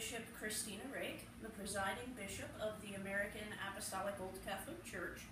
Bishop Christina Rake, the presiding bishop of the American Apostolic Old Catholic Church.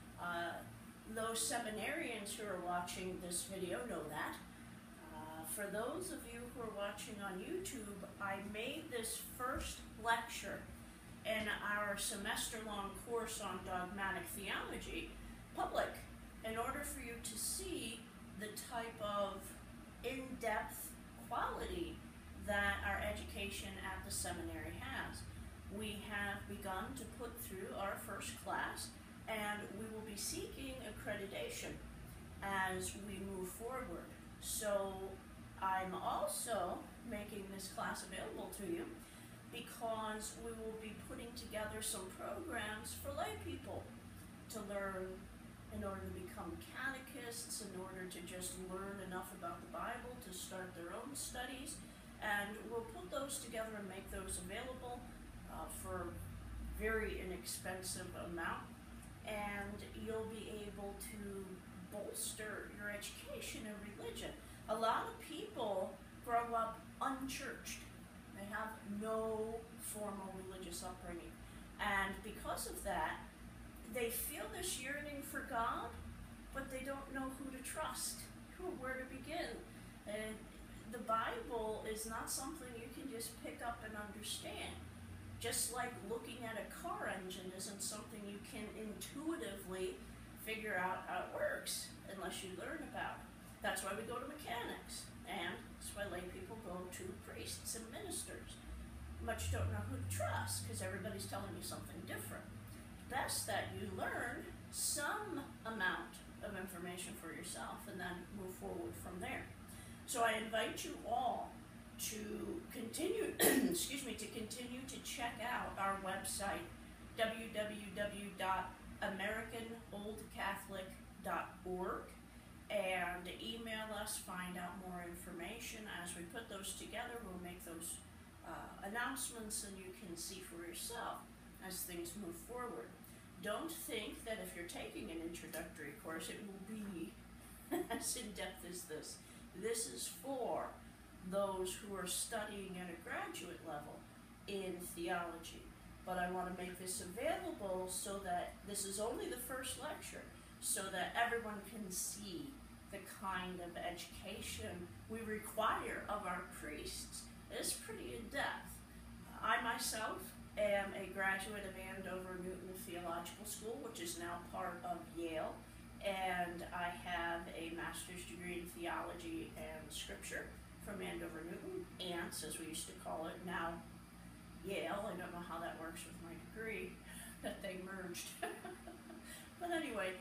Those seminarians who are watching this video know that. For those of you who are watching on YouTube, I made this first lecture in our semester-long course on dogmatic theology public in order for you to see the type of in-depth quality that our education at the seminary has. We have begun to put through our first class, and we will be seeking accreditation as we move forward. So I'm also making this class available to you because we will be putting together some programs for lay people to learn in order to become catechists, in order to just learn enough about the Bible to start their own studies. And we'll put those together and make those available for very inexpensive amount. And you'll be able to bolster your education in religion. A lot of people grow up unchurched. They have no formal religious upbringing. And because of that, they feel this yearning for God, but they don't know who to trust, where to begin. And the Bible is not something you can just pick up and understand. Just like looking at a car engine isn't something you can intuitively figure out how it works unless you learn about it. That's why we go to mechanics, and that's why lay people go to priests and ministers. But you don't know who to trust because everybody's telling you something different. Best that you learn some amount of information for yourself and then move forward from there. So I invite you all to continue, to continue to check out our website, www.americanoldcatholic.org, and email us, find out more information. As we put those together, we'll make those announcements and you can see for yourself as things move forward. Don't think that if you're taking an introductory course, it will be as in-depth as this. This is for those who are studying at a graduate level in theology. But I want to make this available so that this is only the first lecture, so that everyone can see the kind of education we require of our priests. It's pretty in-depth. I myself am a graduate of Andover Newton Theological School, which is now part of Yale, and I have a master's degree in theology and scripture from Andover Newton, ANTS as we used to call it, now Yale. I don't know how that works with my degree, that they merged. But anyway,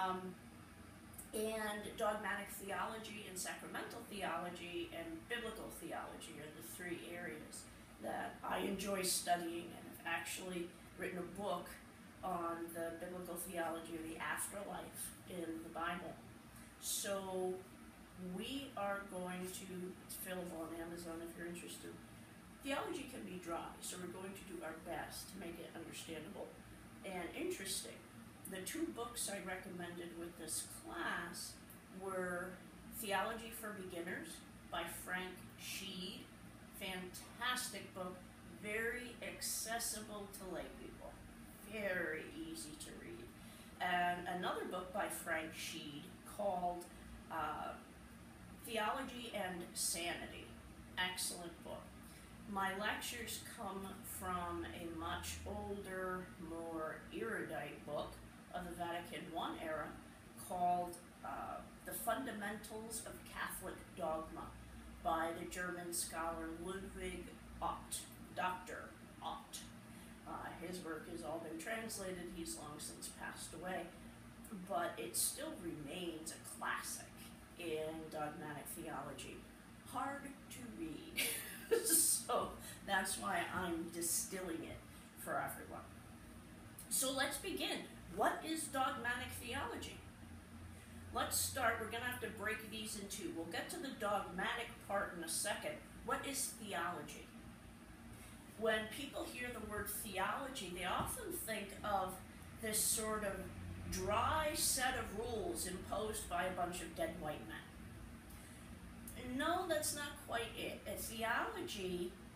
and dogmatic theology and sacramental theology and biblical theology are the three areas that I enjoy studying, and have actually written a book on the biblical theology of the afterlife in the Bible. So we are going to, it's available on Amazon if you're interested. Theology can be dry, so we're going to do our best to make it understandable and interesting. The two books I recommended with this class were Theology for Beginners by Frank Sheed. Fantastic book, very accessible to lay people, very easy to read. And another book by Frank Sheed called Theology and Sanity. Excellent book. My lectures come from a much older, more erudite book of the Vatican I era called The Fundamentals of Catholic Dogma by the German scholar Ludwig Ott, Dr. Ott. His work has all been translated. He's long since passed away, but it still remains a classic in dogmatic theology. Hard to read, so that's why I'm distilling it for everyone. So let's begin. What is dogmatic theology? Let's start. We're going to have to break these in two. We'll get to the dogmatic part in a second. What is theology? When people hear the word theology, they often think of this sort of dry set of rules imposed by a bunch of dead white men. No, that's not quite it. A theology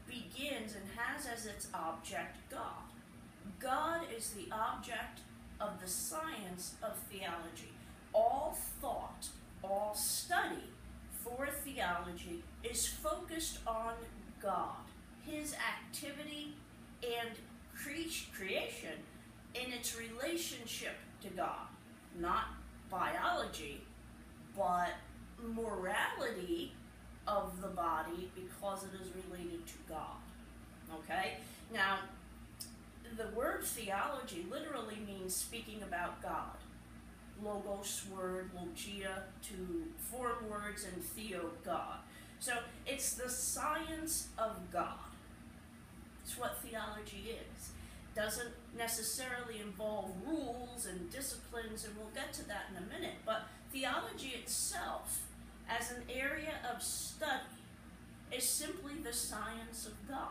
begins and has as its object God. God is the object of the science of theology. All thought, all study for theology is focused on God, his activity and creation in its relationship to God. Not biology, but morality of the body because it is related to God. Okay? Now, the word theology literally means speaking about God. Logos, word, logia, to form words, and theo, God. So it's the science of God. It's what theology is. Doesn't necessarily involve rules and disciplines, and we'll get to that in a minute, but theology itself, as an area of study, is simply the science of God.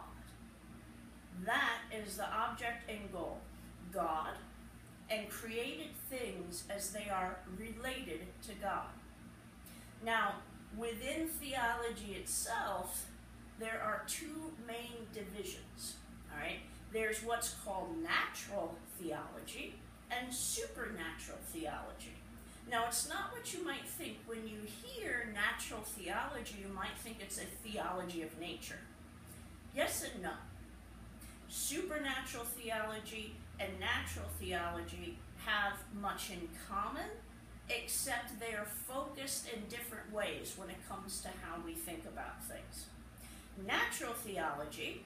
That is the object and goal. God and created things as they are related to God. Now, within theology itself, there are two main divisions, all right? There's what's called natural theology and supernatural theology. Now, it's not what you might think. When you hear natural theology, you might think it's a theology of nature. Yes and no. Supernatural theology and natural theology have much in common, except they are focused in different ways when it comes to how we think about things. Natural theology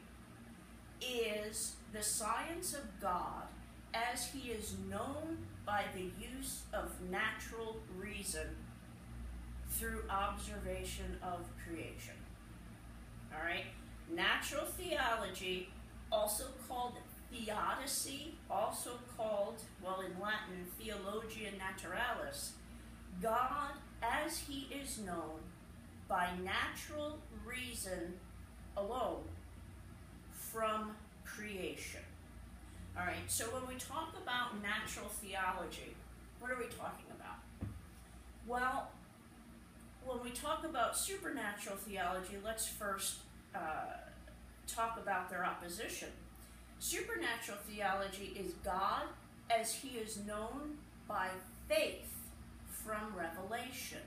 is the science of God as he is known by the use of natural reason through observation of creation. All right? Natural theology, also called theodicy, also called, well, in Latin, theologia naturalis, God as he is known by natural reason alone from creation. All right, so when we talk about natural theology, what are we talking about? Well, when we talk about supernatural theology, let's first talk about their opposition. Supernatural theology is God as he is known by faith from revelation.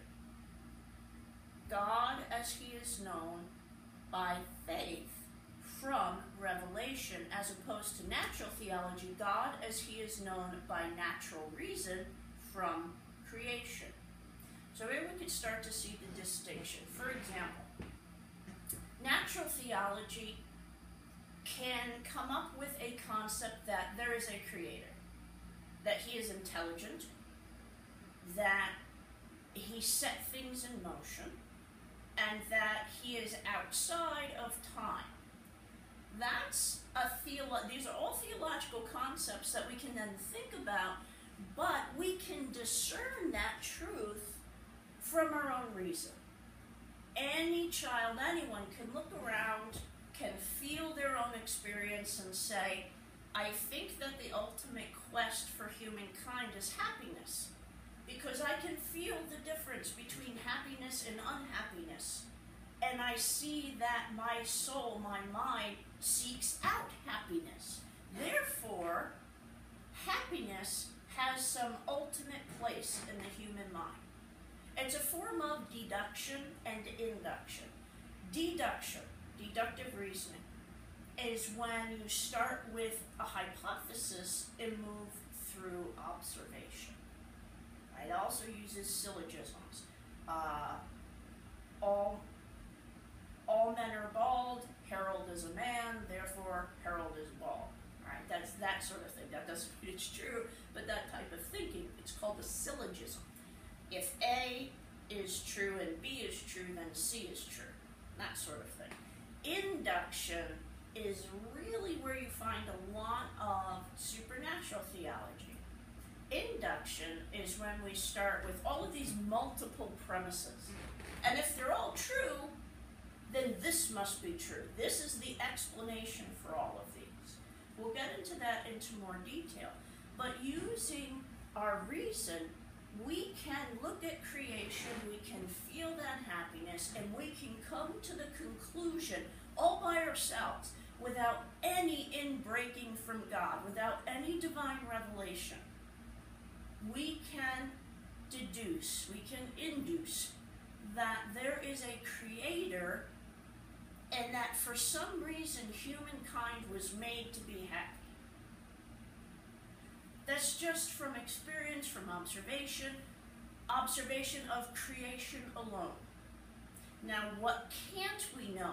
God as he is known by faith from revelation, as opposed to natural theology, God as he is known by natural reason from creation. So here we can start to see the distinction. For example, natural theology can come up with a concept that there is a creator, that he is intelligent, that he set things in motion, and that he is outside of time. That's these are all theological concepts that we can then think about, but we can discern that truth from our own reason. Any child, anyone can look around, can feel their own experience and say, I think that the ultimate quest for humankind is happiness, because I can feel the difference between happiness and unhappiness. And I see that my soul, my mind, seeks out happiness. Therefore, happiness has some ultimate place in the human mind. It's a form of deduction and induction. Deduction, deductive reasoning, is when you start with a hypothesis and move through observation. It also uses syllogisms. All men are bald, Harold is a man, therefore Harold is bald. All right, that's that sort of thing. That doesn't mean it's true, but that type of thinking, it's called a syllogism. If A is true and B is true, then C is true. That sort of thing. Induction is really where you find a lot of supernatural theology. Induction is when we start with all of these multiple premises. And if they're all true, then this must be true. This is the explanation for all of these. We'll get into that into more detail. But using our reason, we can look at creation, we can feel and happiness, and we can come to the conclusion all by ourselves without any inbreaking from God, without any divine revelation. We can deduce, we can induce that there is a creator and that for some reason humankind was made to be happy. That's just from experience, from observation of creation alone. Now, what can't we know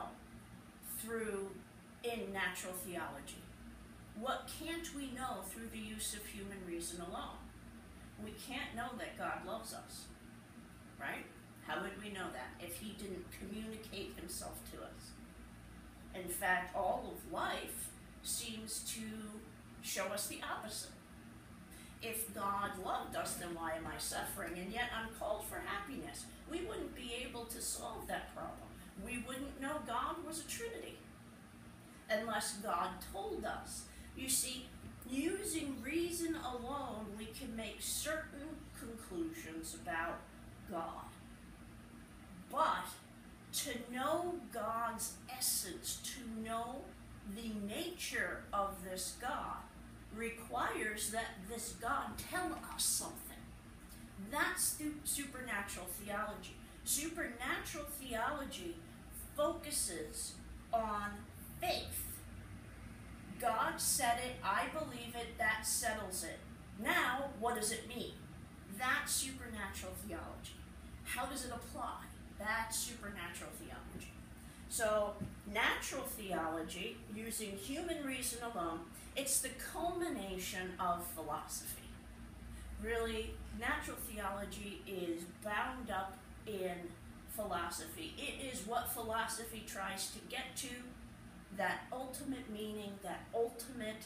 in natural theology? What can't we know through the use of human reason alone? We can't know that God loves us, right? How would we know that if he didn't communicate himself to us? In fact, all of life seems to show us the opposite. If God loved us, then why am I suffering? And yet I'm called for happiness. We wouldn't be able to solve that problem. We wouldn't know God was a Trinity unless God told us. You see, using reason alone, we can make certain conclusions about God. But to know God's essence, to know the nature of this God, requires that this God tell us something. That's supernatural theology. Supernatural theology focuses on faith. God said it, I believe it, that settles it. Now, what does it mean? That's supernatural theology. How does it apply? That's supernatural theology. So, natural theology, using human reason alone, it's the culmination of philosophy. Really, natural theology is bound up in philosophy. It is what philosophy tries to get to, that ultimate meaning, that ultimate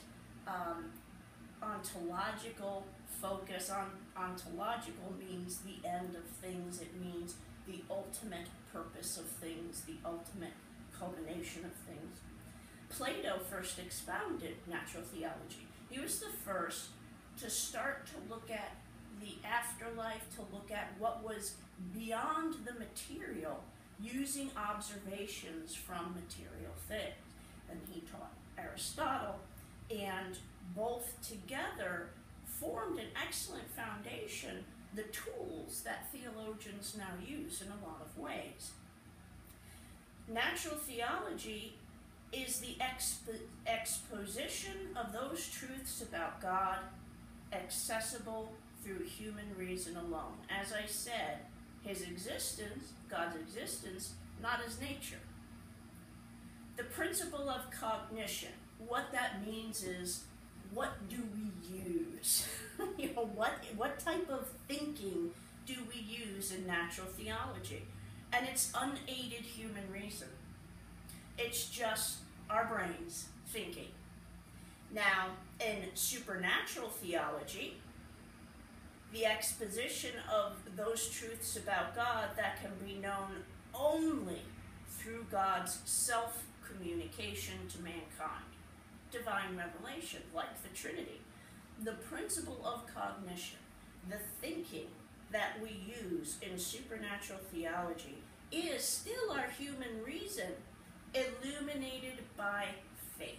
ontological focus. Ontological means the end of things. It means the ultimate purpose of things, the ultimate culmination of things. Plato first expounded natural theology. He was the first to start to look at the afterlife, to look at what was beyond the material, using observations from material things. And he taught Aristotle, and both together formed an excellent foundation, the tools that theologians now use in a lot of ways. Natural theology is the exposition of those truths about God accessible through human reason alone. As I said, his existence, God's existence, not his nature. The principle of cognition, what that means is, what do we use? What type of thinking do we use in natural theology? And it's unaided human reason. It's just our brains thinking. Now, in supernatural theology, the exposition of those truths about God that can be known only through God's self-communication to mankind. Divine revelation, like the Trinity. The principle of cognition, the thinking that we use in supernatural theology, is still our human reason, illuminated by faith.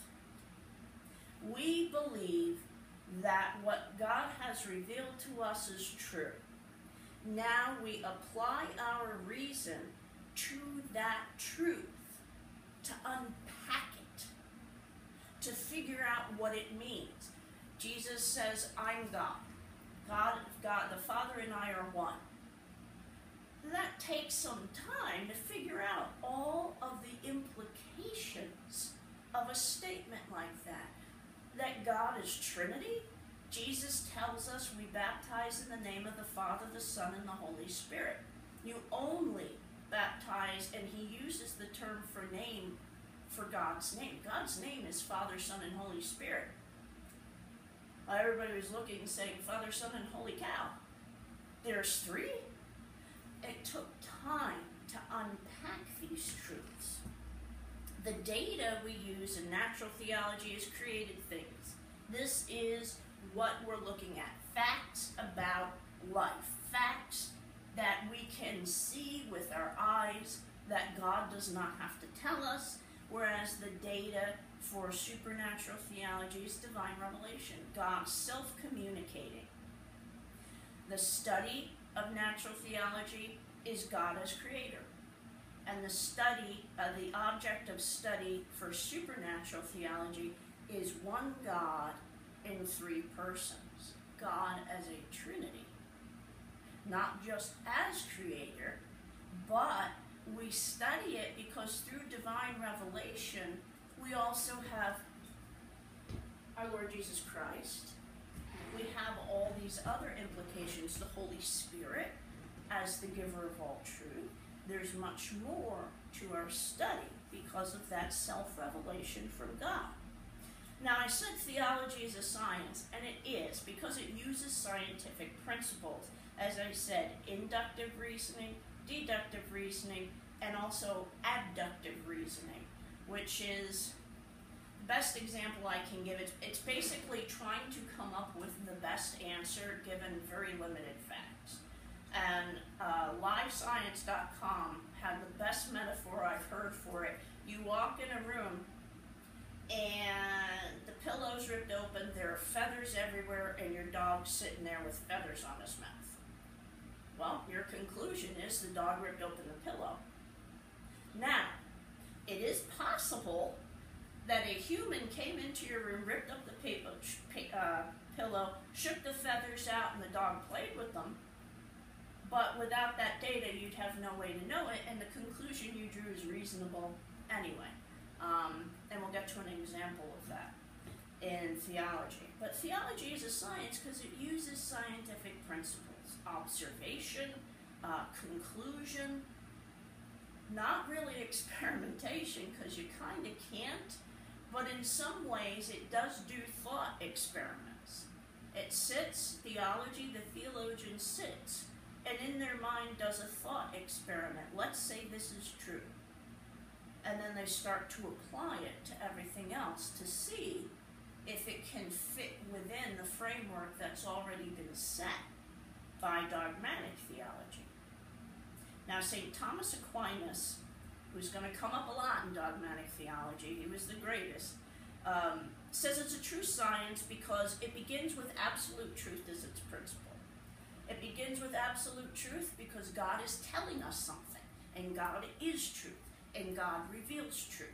We believe that what God has revealed to us is true. Now we apply our reason to that truth, to unpack it, to figure out what it means. Jesus says, I'm God. God, the Father and I are one. That takes some time to figure out all of the implications of a statement like that. That God is Trinity. Jesus tells us we baptize in the name of the Father, the Son, and the Holy Spirit. You only baptize, and he uses the term for name for God's name. God's name is Father, Son, and Holy Spirit. Everybody was looking and saying, Father, Son, and Holy Cow. There's three? It took time to unpack these truths. The data we use in natural theology is created things. This is what we're looking at. Facts about life. Facts that we can see with with our eyes, that God does not have to tell us, whereas the data for supernatural theology is divine revelation, God self-communicating. The study of natural theology is God as creator. And the study, the object of study for supernatural theology is one God in three persons. God as a Trinity. Not just as creator, but we study it because through divine revelation, we also have our Lord Jesus Christ. We have all these other implications, the Holy Spirit as the giver of all truth. There's much more to our study because of that self-revelation from God. Now, I said theology is a science, and it is, because it uses scientific principles. As I said, inductive reasoning, deductive reasoning, and also abductive reasoning, which is the best example I can give. It's basically trying to come up with the best answer given very limited facts. And LiveScience.com had the best metaphor I've heard for it. You walk in a room and the pillow's ripped open, there are feathers everywhere, and your dog's sitting there with feathers on his mouth. Well, your conclusion is the dog ripped open the pillow. Now, it is possible that a human came into your room, ripped up the pillow, shook the feathers out, and the dog played with them. But without that data, you'd have no way to know it, and the conclusion you drew is reasonable anyway. And we'll get to an example of that in theology. But theology is a science because it uses scientific principles. Observation, conclusion, not really experimentation because you kind of can't, but in some ways it does do thought experiments. It sits, theology, the theologian sits, and in their mind does a thought experiment. Let's say this is true. And then they start to apply it to everything else to see if it can fit within the framework that's already been set by dogmatic theology. Now, St. Thomas Aquinas, who's going to come up a lot in dogmatic theology, he was the greatest, says it's a true science because it begins with absolute truth as its principle. It begins with absolute truth because God is telling us something, and God is truth, and God reveals truth.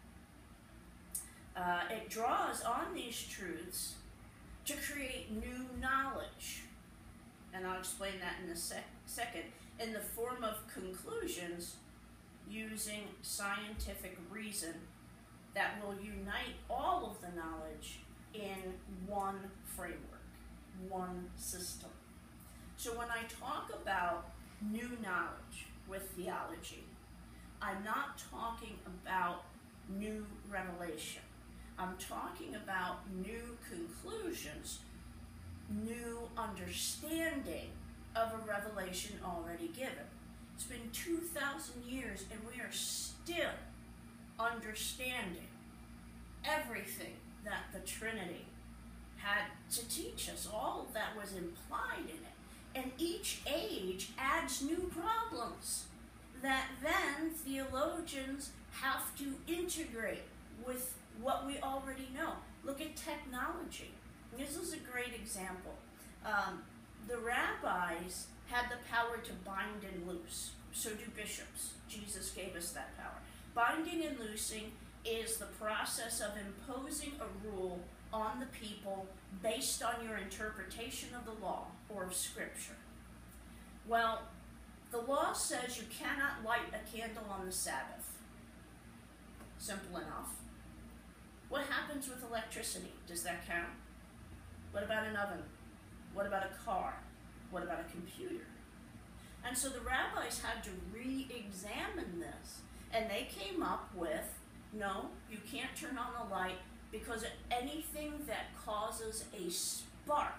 It draws on these truths to create new knowledge, and I'll explain that in a second, in the form of conclusions using scientific reason that will unite all of the knowledge in one framework, one system. So when I talk about new knowledge with theology, I'm not talking about new revelation. I'm talking about new conclusions, new understanding of a revelation already given. It's been 2,000 years and we are still understanding everything that the Trinity had to teach us, all that was implied in it. And each age adds new problems that then theologians have to integrate with what we already know. Look at technology. This is a great example. The rabbis had the power to bind and loose. So do bishops. Jesus gave us that power. Binding and loosing is the process of imposing a rule on the people based on your interpretation of the law or of Scripture. Well, the law says you cannot light a candle on the Sabbath. Simple enough. What happens with electricity? Does that count? What about an oven? What about a car? What about a computer? And so the rabbis had to re-examine this, and they came up with, no, you can't turn on the light because anything that causes a spark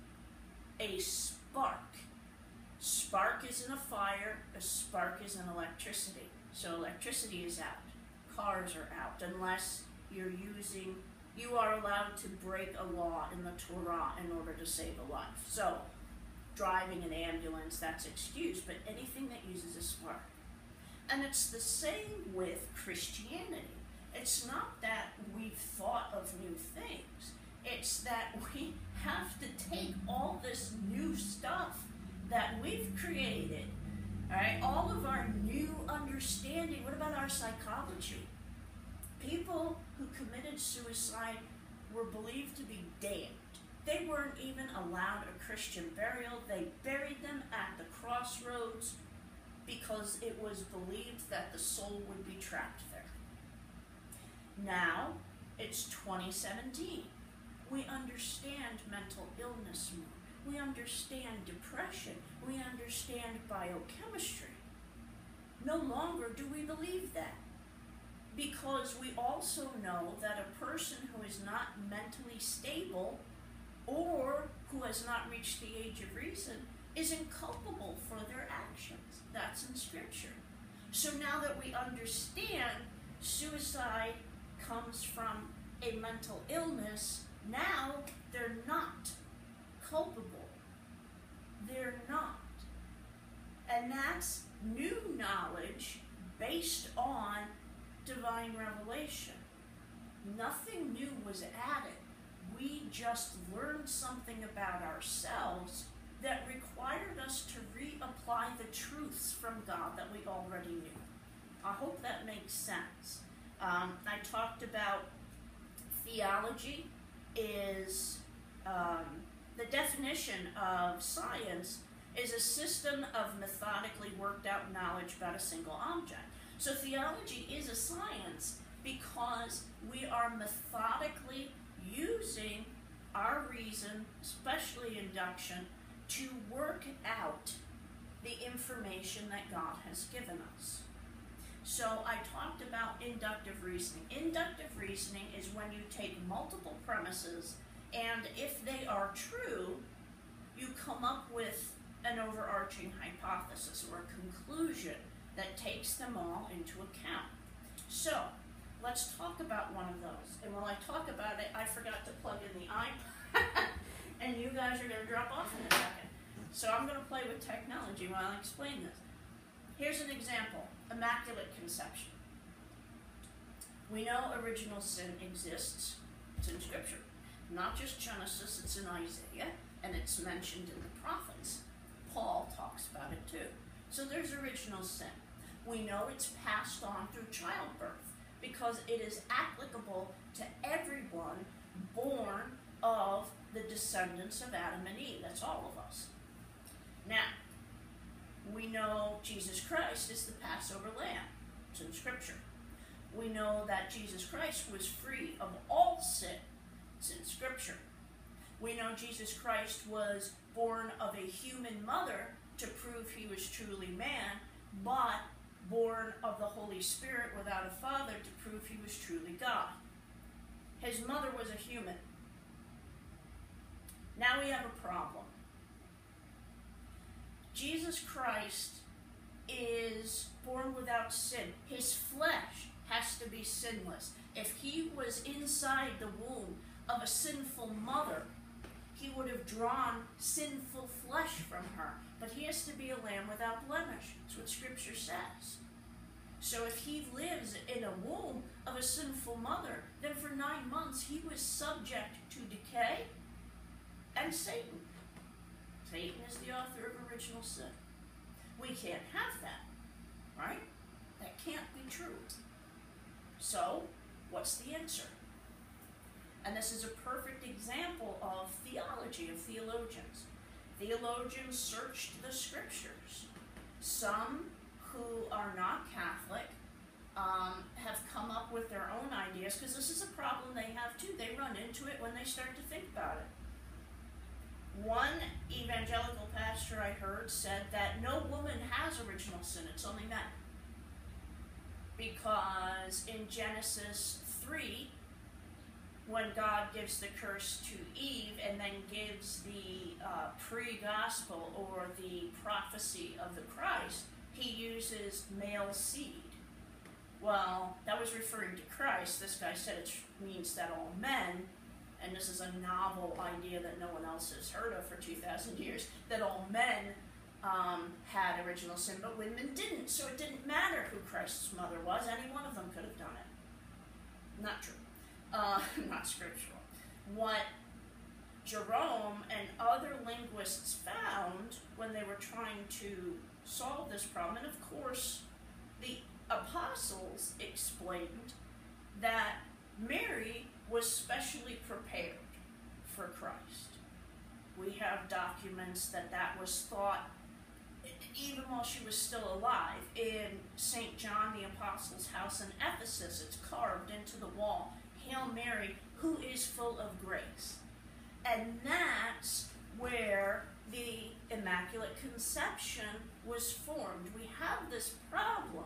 isn't a fire, a spark is an electricity. So electricity is out, cars are out, unless you are allowed to break a law in the Torah in order to save a life. So driving an ambulance, that's excused, but anything that uses a spark. And it's the same with Christianity. It's not that we've thought of new things. It's that we have to take all this new stuff that we've created, all right, all of our new understanding. What about our psychology? People who committed suicide were believed to be damned. They weren't even allowed a Christian burial. They buried them at the crossroads because it was believed that the soul would be trapped there. Now, it's 2017. We understand mental illness more. We understand depression. We understand biochemistry. No longer do we believe that, because we also know that a person who is not mentally stable or who has not reached the age of reason is inculpable for their actions. That's in Scripture. So now that we understand suicide comes from a mental illness, now they're not culpable. They're not. And that's new knowledge based on divine revelation. Nothing new was added. We just learned something about ourselves that required us to reapply the truths from God that we already knew. I hope that makes sense. I talked about theology is, the definition of science is a system of methodically worked out knowledge about a single object. So theology is a science because we are methodically using our reason, especially induction, to work out the information that God has given us. So I talked about inductive reasoning. Inductive reasoning is when you take multiple premises, and if they are true, you come up with an overarching hypothesis or a conclusion that takes them all into account. So let's talk about one of those. And while I talk about it, I forgot to plug in the iPad, and you guys are going to drop off in a second. So I'm going to play with technology while I explain this. Here's an example. Immaculate Conception. We know original sin exists. It's in Scripture. Not just Genesis, it's in Isaiah, and it's mentioned in the prophets. Paul talks about it too. So there's original sin. We know it's passed on through childbirth because it is applicable to everyone born of the descendants of Adam and Eve. That's all of us. Now, we know Jesus Christ is the Passover lamb. It's in Scripture. We know that Jesus Christ was free of all sin. It's in Scripture. We know Jesus Christ was born of a human mother to prove he was truly man, but born of the Holy Spirit without a father to prove he was truly God. His mother was a human. Now we have a problem. Jesus Christ is born without sin. His flesh has to be sinless. If he was inside the womb of a sinful mother, he would have drawn sinful flesh from her. But he has to be a lamb without blemish. That's what Scripture says. So if he lives in a womb of a sinful mother, then for 9 months he was subject to decay and Satan. Satan is the author of original sin. We can't have that, right? That can't be true. So, what's the answer? And this is a perfect example of theology, of theologians. Theologians searched the Scriptures. Some who are not Catholic have come up with their own ideas, because this is a problem they have too. They run into it when they start to think about it. One evangelical pastor I heard said that no woman has original sin, it's only men. Because in Genesis 3, when God gives the curse to Eve and then gives the pre-gospel or the prophecy of the Christ, he uses male seed. Well, that was referring to Christ. This guy said it means that all men, and this is a novel idea that no one else has heard of for 2,000 years, that all men had original sin, but women didn't, so it didn't matter who Christ's mother was. Any one of them could have done it. Not true. Not scriptural. What Jerome and other linguists found when they were trying to solve this problem, and of course the apostles explained that Mary was specially prepared for Christ. We have documents that was thought even while she was still alive. In St. John the Apostle's house in Ephesus, it's carved into the wall, Hail Mary, who is full of grace. And that's where the Immaculate Conception was formed. We have this problem,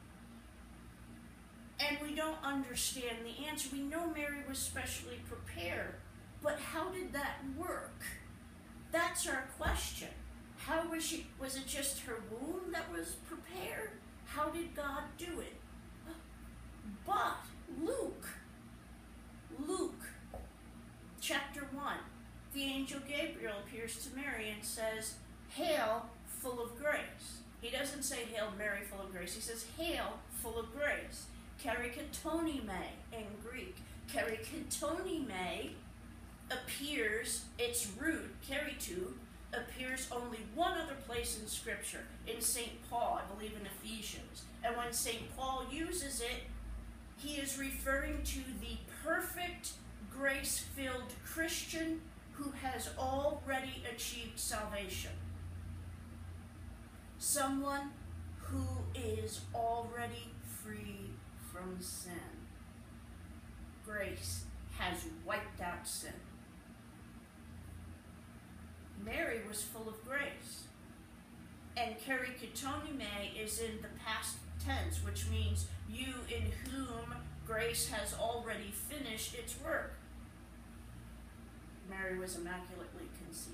and we don't understand the answer. We know Mary was specially prepared, but how did that work? That's our question. How was she? Was it just her womb that was prepared? How did God do it? But Luke, chapter 1, the angel Gabriel appears to Mary and says, Hail, full of grace. He doesn't say, Hail Mary, full of grace. He says, Hail, full of grace. Kerikatonime in Greek. Kerikatonime appears, its root, keritu, appears only one other place in Scripture, in St. Paul, I believe in Ephesians. And when St. Paul uses it, he is referring to the perfect, grace-filled Christian who has already achieved salvation. Someone who is already free from sin. Grace has wiped out sin. Mary was full of grace. And kerikatonime is in the past tense, which means you in whom grace has already finished its work. Mary was immaculately conceived.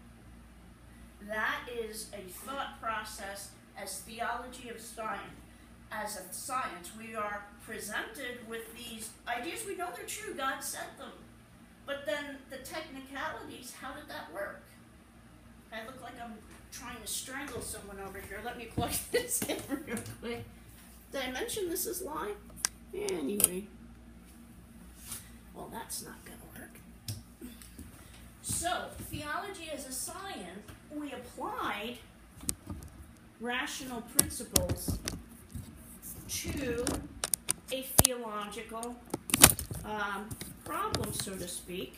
That is a thought process as theology of science. As a science, we are presented with these ideas. We know they're true. God said them. But then the technicalities, how did that work? I look like I'm trying to strangle someone over here. Let me plug this in real quick. Did I mention this is live? Anyway. Well, that's not going to work. So, theology as a science, we applied rational principles to a theological problem, so to speak.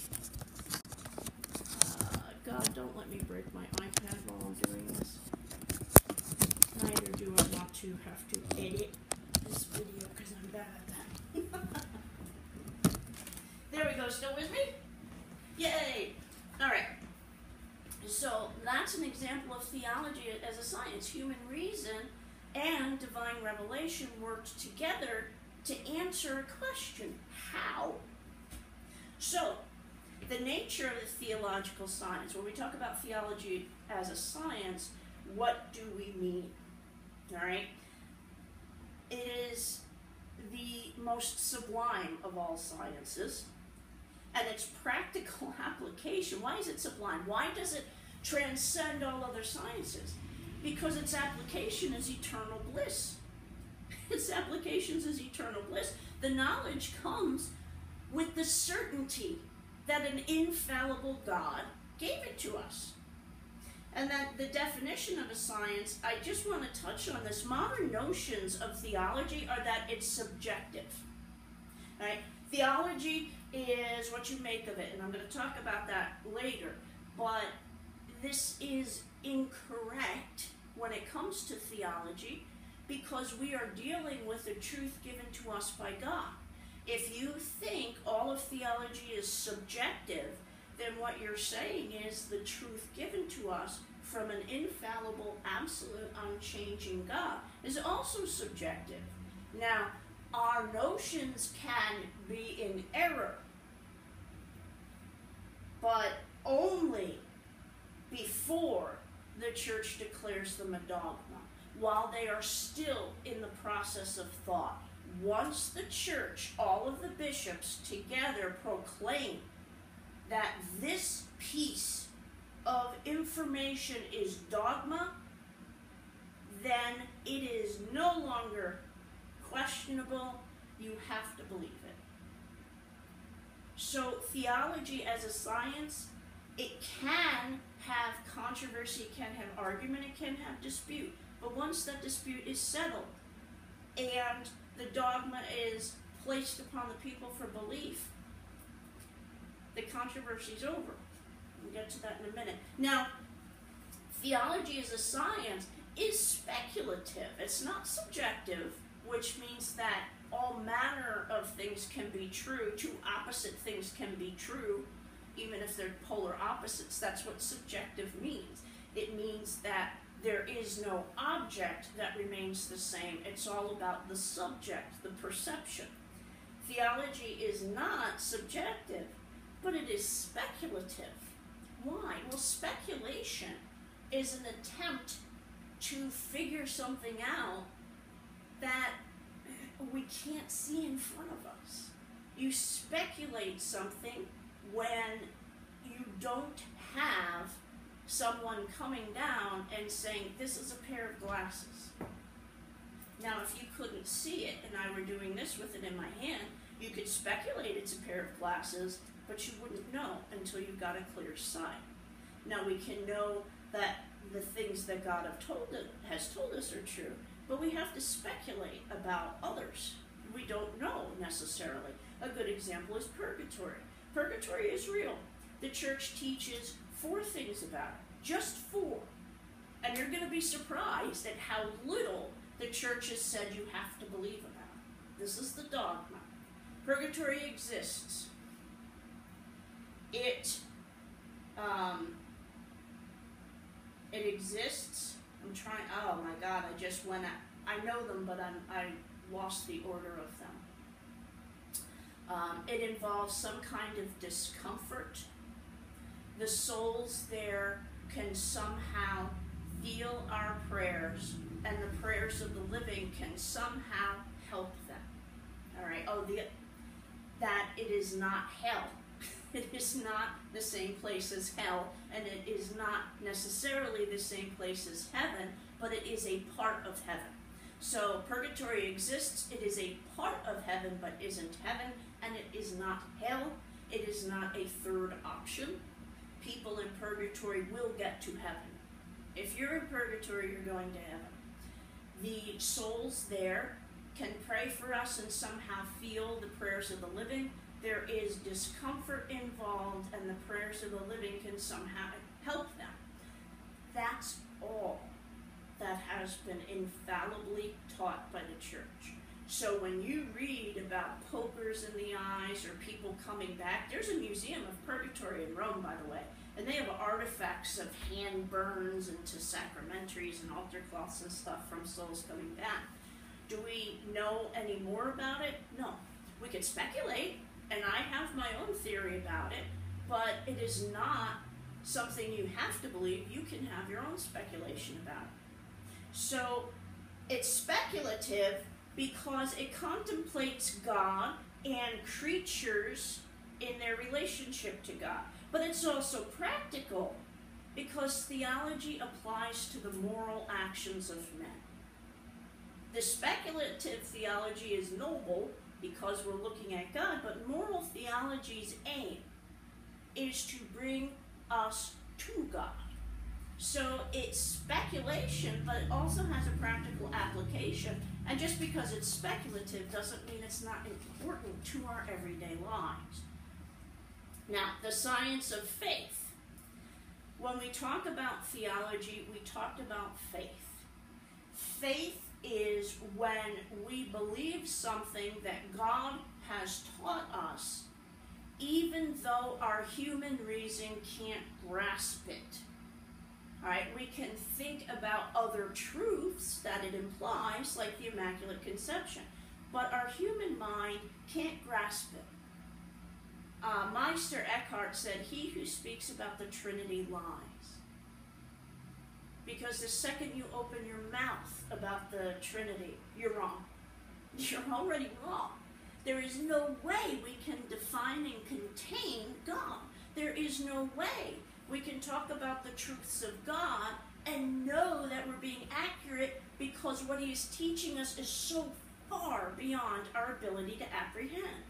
God, don't let me break my iPad while I'm doing this. Neither do I want to have to edit this video because I'm bad at that. There we go, still with me? Yay! Alright. So that's an example of theology as a science. Human reason and divine revelation worked together to answer a question. How? So, the nature of the theological science, when we talk about theology as a science, what do we mean? All right? It is the most sublime of all sciences, and its practical application. Why is it sublime? Why does it transcend all other sciences? Because its application is eternal bliss. Its applications is eternal bliss. The knowledge comes with the certainty that an infallible God gave it to us. And then the definition of a science, I just want to touch on this. Modern notions of theology are that it's subjective. Right? Theology is what you make of it, and I'm going to talk about that later. But this is incorrect when it comes to theology because we are dealing with a truth given to us by God. If you think all of theology is subjective, then what you're saying is the truth given to us from an infallible, absolute, unchanging God is also subjective. Now, our notions can be in error, but only before the church declares them a dogma, while they are still in the process of thought. Once the church, all of the bishops together proclaim that this piece of information is dogma, then it is no longer questionable. You have to believe it. So theology as a science, it can have controversy, it can have argument, it can have dispute. But once that dispute is settled and the dogma is placed upon the people for belief, the controversy is over. We'll get to that in a minute. Now, theology as a science is speculative. It's not subjective, which means that all manner of things can be true. Two opposite things can be true, even if they're polar opposites. That's what subjective means. It means that there is no object that remains the same. It's all about the subject, the perception. Theology is not subjective, but it is speculative. Why? Well, speculation is an attempt to figure something out that we can't see in front of us. You speculate something when you don't have someone coming down and saying, this is a pair of glasses. Now, if you couldn't see it and I were doing this with it in my hand, you could speculate it's a pair of glasses, but you wouldn't know until you got a clear sight. Now, we can know that the things that God has told us are true, but we have to speculate about others. We don't know necessarily. A good example is purgatory. Purgatory is real. The church teaches 4 things about it, just 4. And you're going to be surprised at how little the church has said you have to believe about. This is the dogma. Purgatory exists. It exists. I'm trying, oh my God, I just went at, I know them, but I lost the order of them. It involves some kind of discomfort. The souls there can somehow feel our prayers, and the prayers of the living can somehow help them. All right. Oh, that it is not hell. It is not the same place as hell, and it is not necessarily the same place as heaven, but it is a part of heaven. So purgatory exists. It is a part of heaven, but isn't heaven, and it is not hell. It is not a third option. People in purgatory will get to heaven. If you're in purgatory, you're going to heaven. The souls there can pray for us and somehow feel the prayers of the living. There is discomfort involved, and the prayers of the living can somehow help them. That's all that has been infallibly taught by the church. So when you read about pokers in the eyes or people coming back, there's a museum of purgatory in Rome, by the way, and they have artifacts of hand burns into sacramentaries and altar cloths and stuff from souls coming back. Do we know any more about it? No. We could speculate, and I have my own theory about it, but it is not something you have to believe. You can have your own speculation about it. So it's speculative because it contemplates God and creatures in their relationship to God. But it's also practical because theology applies to the moral actions of men. The speculative theology is noble because we're looking at God, but moral theology's aim is to bring us to God. So it's speculation, but it also has a practical application. And just because it's speculative doesn't mean it's not important to our everyday lives. Now, the science of faith. When we talk about theology, we talked about faith. Faith is when we believe something that God has taught us, even though our human reason can't grasp it. All right, we can think about other truths that it implies, like the Immaculate Conception, but our human mind can't grasp it. Meister Eckhart said, "He who speaks about the Trinity lies." Because the second you open your mouth about the Trinity, you're wrong. You're already wrong. There is no way we can define and contain God. There is no way we can talk about the truths of God and know that we're being accurate because what he is teaching us is so far beyond our ability to apprehend.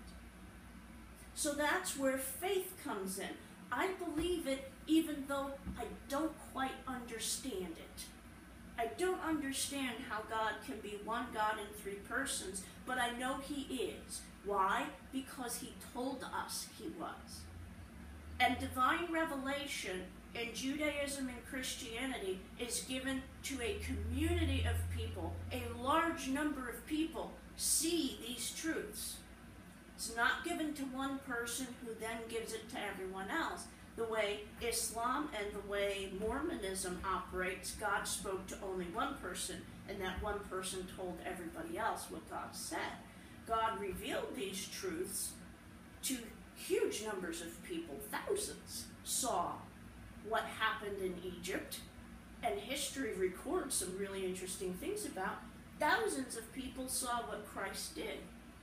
So that's where faith comes in. I believe it even though I don't quite understand it. I don't understand how God can be one God in three persons, but I know he is. Why? Because he told us he was. And divine revelation in Judaism and Christianity is given to a community of people. A large number of people see these truths. It's not given to one person who then gives it to everyone else. The way Islam and the way Mormonism operates, God spoke to only one person, and that one person told everybody else what God said. God revealed these truths to huge numbers of people. Thousands saw what happened in Egypt, and history records some really interesting things about. Thousands of people saw what Christ did.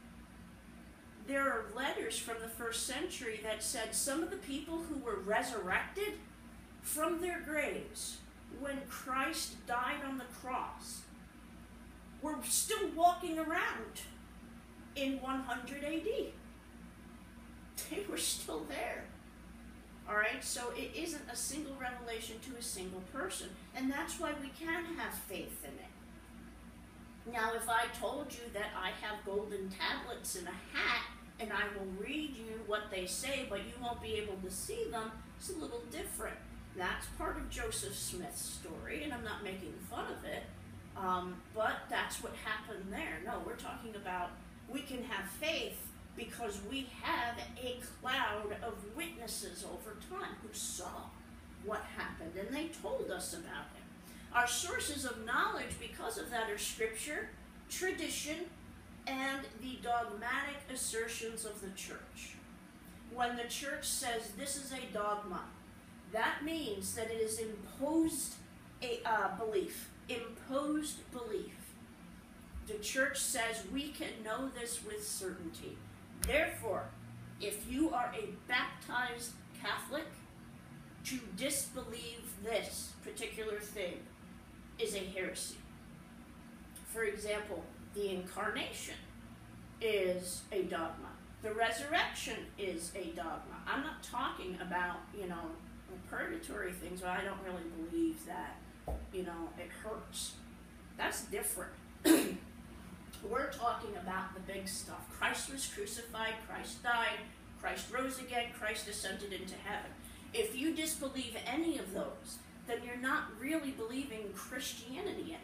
There are letters from the first century that said some of the people who were resurrected from their graves when Christ died on the cross were still walking around in 100 AD. They were still there. All right, so it isn't a single revelation to a single person, and that's why we can have faith in it. Now, if I told you that I have golden tablets in a hat, and I will read you what they say, but you won't be able to see them, it's a little different. That's part of Joseph Smith's story, and I'm not making fun of it, but that's what happened there. No, we're talking about we can have faith because we have a cloud of witnesses over time who saw what happened, and they told us about it. Our sources of knowledge because of that are Scripture, tradition, and the dogmatic assertions of the church. When the church says this is a dogma, that means that it is imposed belief. Imposed belief. The church says we can know this with certainty. Therefore, if you are a baptized Catholic, to disbelieve this particular thing is a heresy. For example, the incarnation is a dogma. The resurrection is a dogma. I'm not talking about, purgatory things, but I don't really believe that, it hurts. That's different. We're talking about the big stuff. Christ was crucified, Christ died, Christ rose again, Christ ascended into heaven. If you disbelieve any of those, then you're not really believing Christianity anymore.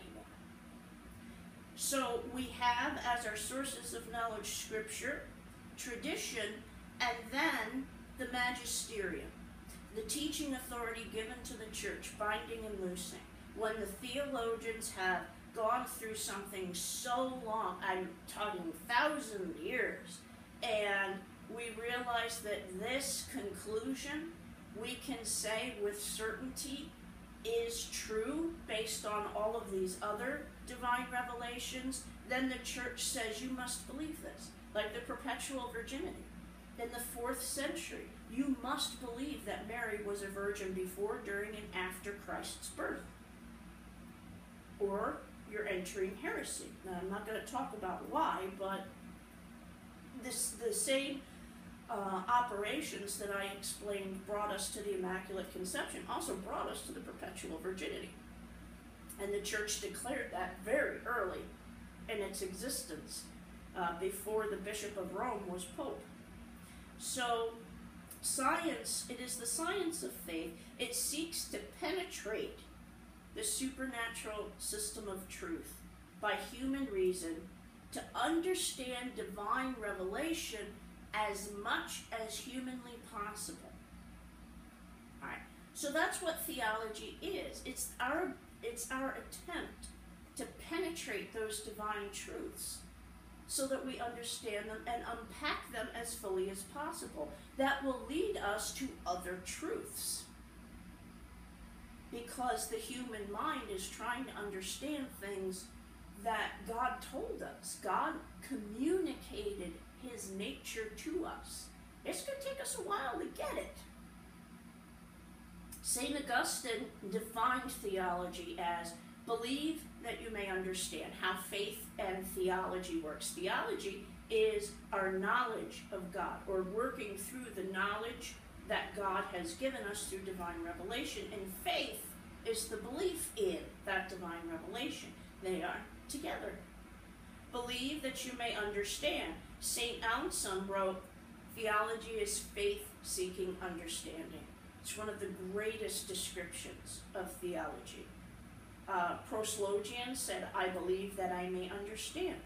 So we have as our sources of knowledge Scripture, tradition, and then the magisterium, the teaching authority given to the church, binding and loosing. When the theologians have gone through something so long, I'm talking 1,000 years, and we realize that this conclusion we can say with certainty is true based on all of these other divine revelations, then the church says you must believe this. Like the perpetual virginity. In the 4th century, you must believe that Mary was a virgin before, during, and after Christ's birth. Or you're entering heresy. Now, I'm not going to talk about why, but the same operations that I explained brought us to the Immaculate Conception also brought us to the perpetual virginity. And the church declared that very early in its existence, before the Bishop of Rome was Pope. So science, it is the science of faith. It seeks to penetrate the supernatural system of truth by human reason to understand divine revelation as much as humanly possible. All right. So that's what theology is. It's our attempt to penetrate those divine truths so that we understand them and unpack them as fully as possible. That will lead us to other truths. Because the human mind is trying to understand things that God told us. God communicated his nature to us. It's going to take us a while to get it. St. Augustine defined theology as believe that you may understand how faith and theology works. Theology is our knowledge of God, or working through the knowledge that God has given us through divine revelation. And faith is the belief in that divine revelation. They are together. Believe that you may understand. St. Anselm wrote, theology is faith-seeking understanding. It's one of the greatest descriptions of theology. Proslogian said, I believe that I may understand.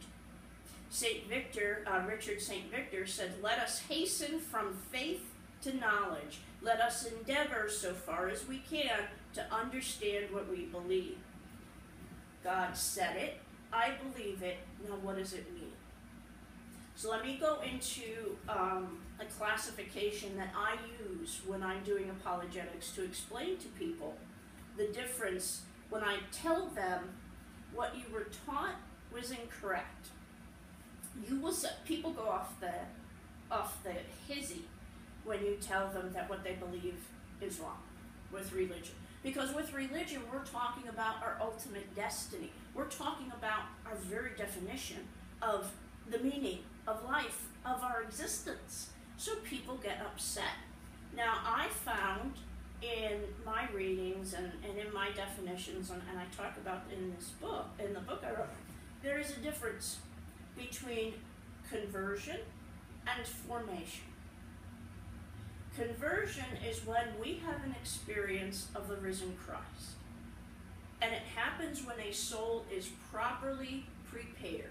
Richard St. Victor said, let us hasten from faith to knowledge. Let us endeavor so far as we can to understand what we believe. God said it. I believe it. Now what does it mean? So let me go into a classification that I use when I'm doing apologetics to explain to people the difference when I tell them what you were taught was incorrect. People go off the hizzy when you tell them that what they believe is wrong with religion. Because with religion, we're talking about our ultimate destiny. We're talking about our very definition of the meaning of life, of our existence. So people get upset. Now, I found in my readings and in my definitions, and I talk about in the book I wrote, there is a difference between conversion and formation. Conversion is when we have an experience of the risen Christ. And it happens when a soul is properly prepared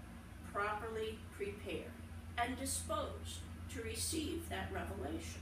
and disposed to receive that revelation.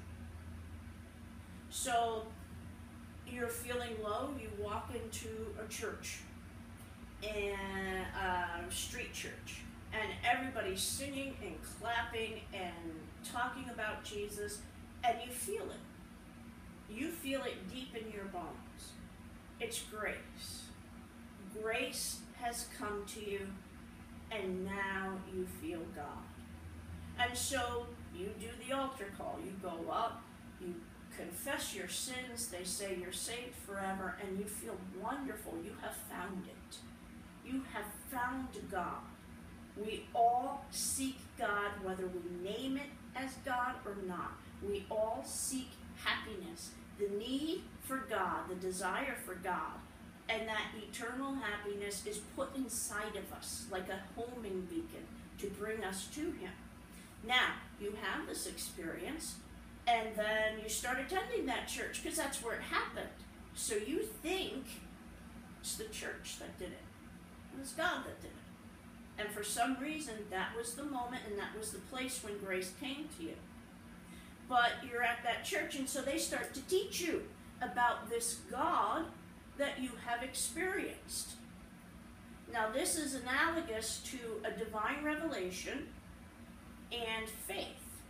So you're feeling low, you walk into a church, and a street church, and everybody's singing and clapping and talking about Jesus, and you feel it. You feel it deep in your bones. It's grace. Grace has come to you, and now you feel God. And so you do the altar call. You go up, you confess your sins, they say you're saved forever, and you feel wonderful. You have found it. You have found God. We all seek God, whether we name it as God or not. We all seek happiness, the need for God, the desire for God, and that eternal happiness is put inside of us like a homing beacon to bring us to Him. Now, you have this experience, and then you start attending that church because that's where it happened. So you think it's the church that did it. It was God that did it. And for some reason, that was the moment and that was the place when grace came to you. But you're at that church, and so they start to teach you about this God that you have experienced. Now, this is analogous to a divine revelation and faith.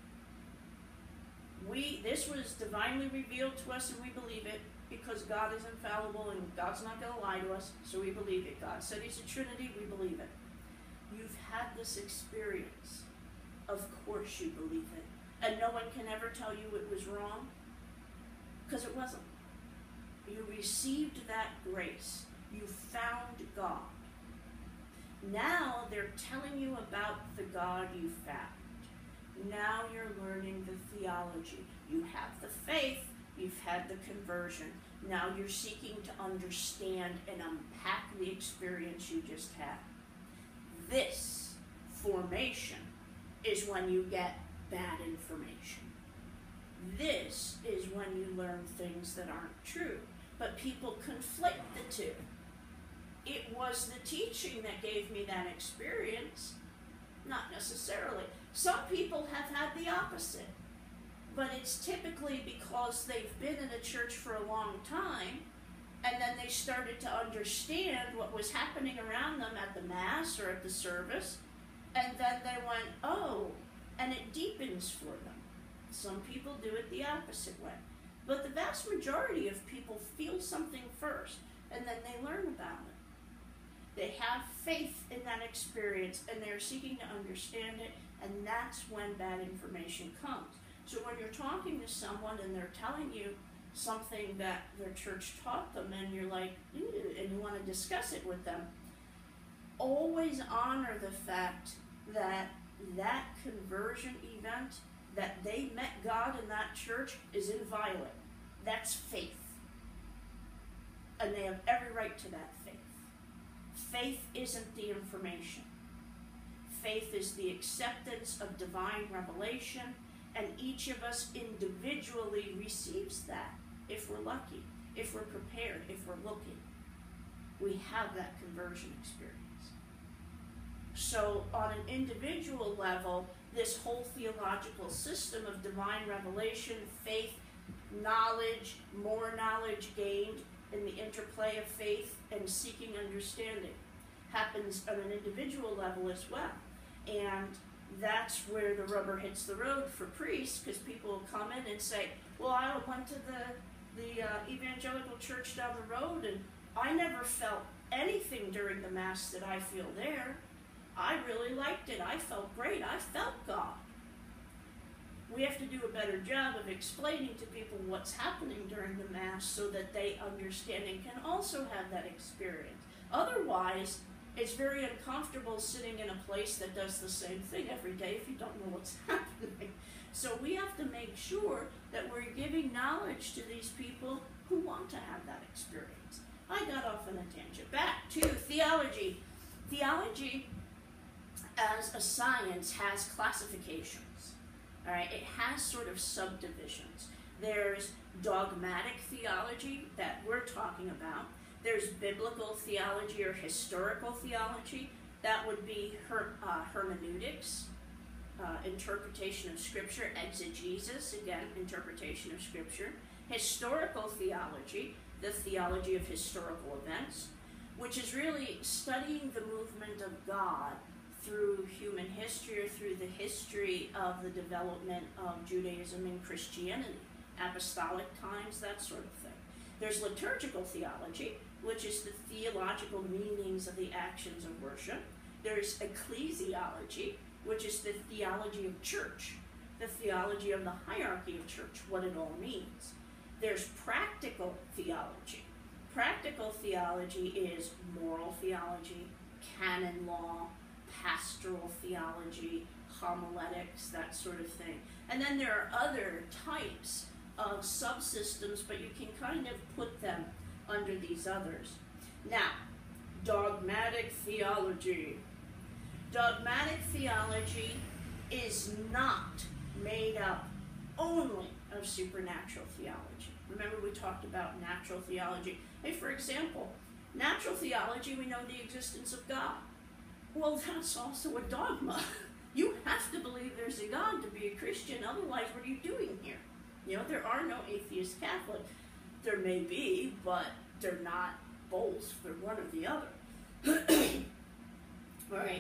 This was divinely revealed to us, and we believe it because God is infallible and God's not going to lie to us, so we believe it. God said He's a Trinity, we believe it. You've had this experience. Of course you believe it. And no one can ever tell you it was wrong, because it wasn't. You received that grace. You found God. Now they're telling you about the God you found. Now you're learning the theology. You have the faith, you've had the conversion. Now you're seeking to understand and unpack the experience you just had. This formation is when you get bad information. This is when you learn things that aren't true. But people conflate the two. It was the teaching that gave me that experience, not necessarily. Some people have had the opposite, but it's typically because they've been in a church for a long time, and then they started to understand what was happening around them at the Mass or at the service, and then they went, oh, and it deepens for them. Some people do it the opposite way. But the vast majority of people feel something first, and then they learn about it. They have faith in that experience, and they're seeking to understand it, and that's when bad information comes. So when you're talking to someone and they're telling you something that their church taught them, and you're like, ew, and you want to discuss it with them, always honor the fact that that conversion event, that they met God in that church, is inviolate. That's faith. And they have every right to that faith. Faith isn't the information. Faith is the acceptance of divine revelation, and each of us individually receives that if we're lucky, if we're prepared, if we're looking. We have that conversion experience. So on an individual level, this whole theological system of divine revelation, faith, knowledge, more knowledge gained in the interplay of faith and seeking understanding happens on an individual level as well. And that's where the rubber hits the road for priests, because people will come in and say, well, I went to the evangelical church down the road and I never felt anything during the Mass that I feel there. I really liked it. I felt great. I felt God. We have to do a better job of explaining to people what's happening during the Mass so that they understand and can also have that experience. Otherwise, it's very uncomfortable sitting in a place that does the same thing every day if you don't know what's happening. So we have to make sure that we're giving knowledge to these people who want to have that experience. I got off on a tangent. Back to theology. Theology, as a science, has classifications. All right, it has sort of subdivisions. There's dogmatic theology that we're talking about. There's biblical theology or historical theology. That would be hermeneutics, interpretation of Scripture, exegesis, again, interpretation of Scripture. Historical theology, the theology of historical events, which is really studying the movement of God through human history or through the history of the development of Judaism and Christianity, apostolic times, that sort of thing. There's liturgical theology, which is the theological meanings of the actions of worship. There's ecclesiology, which is the theology of church, the theology of the hierarchy of church, what it all means. There's practical theology. Practical theology is moral theology, canon law, pastoral theology, homiletics, that sort of thing. And then there are other types of subsystems, but you can kind of put them under these others. Now, dogmatic theology. Dogmatic theology is not made up only of supernatural theology. Remember, we talked about natural theology. Hey, for example, natural theology, we know the existence of God. Well, that's also a dogma. You have to believe there's a God to be a Christian, otherwise what are you doing here? You know, there are no atheist Catholics. There may be, but they're not both. They're one or the other. All right.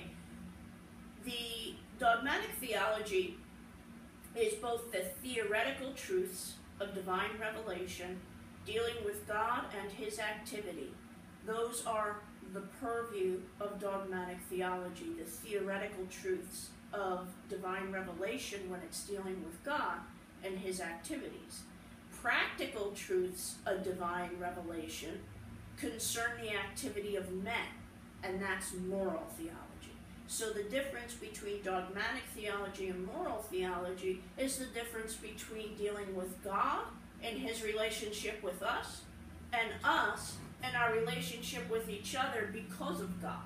The dogmatic theology is both the theoretical truths of divine revelation, dealing with God and his activity. Those are the purview of dogmatic theology, the theoretical truths of divine revelation when it's dealing with God and his activities. Practical truths of divine revelation concern the activity of men, and that's moral theology. So the difference between dogmatic theology and moral theology is the difference between dealing with God and his relationship with us, and us and our relationship with each other because of God.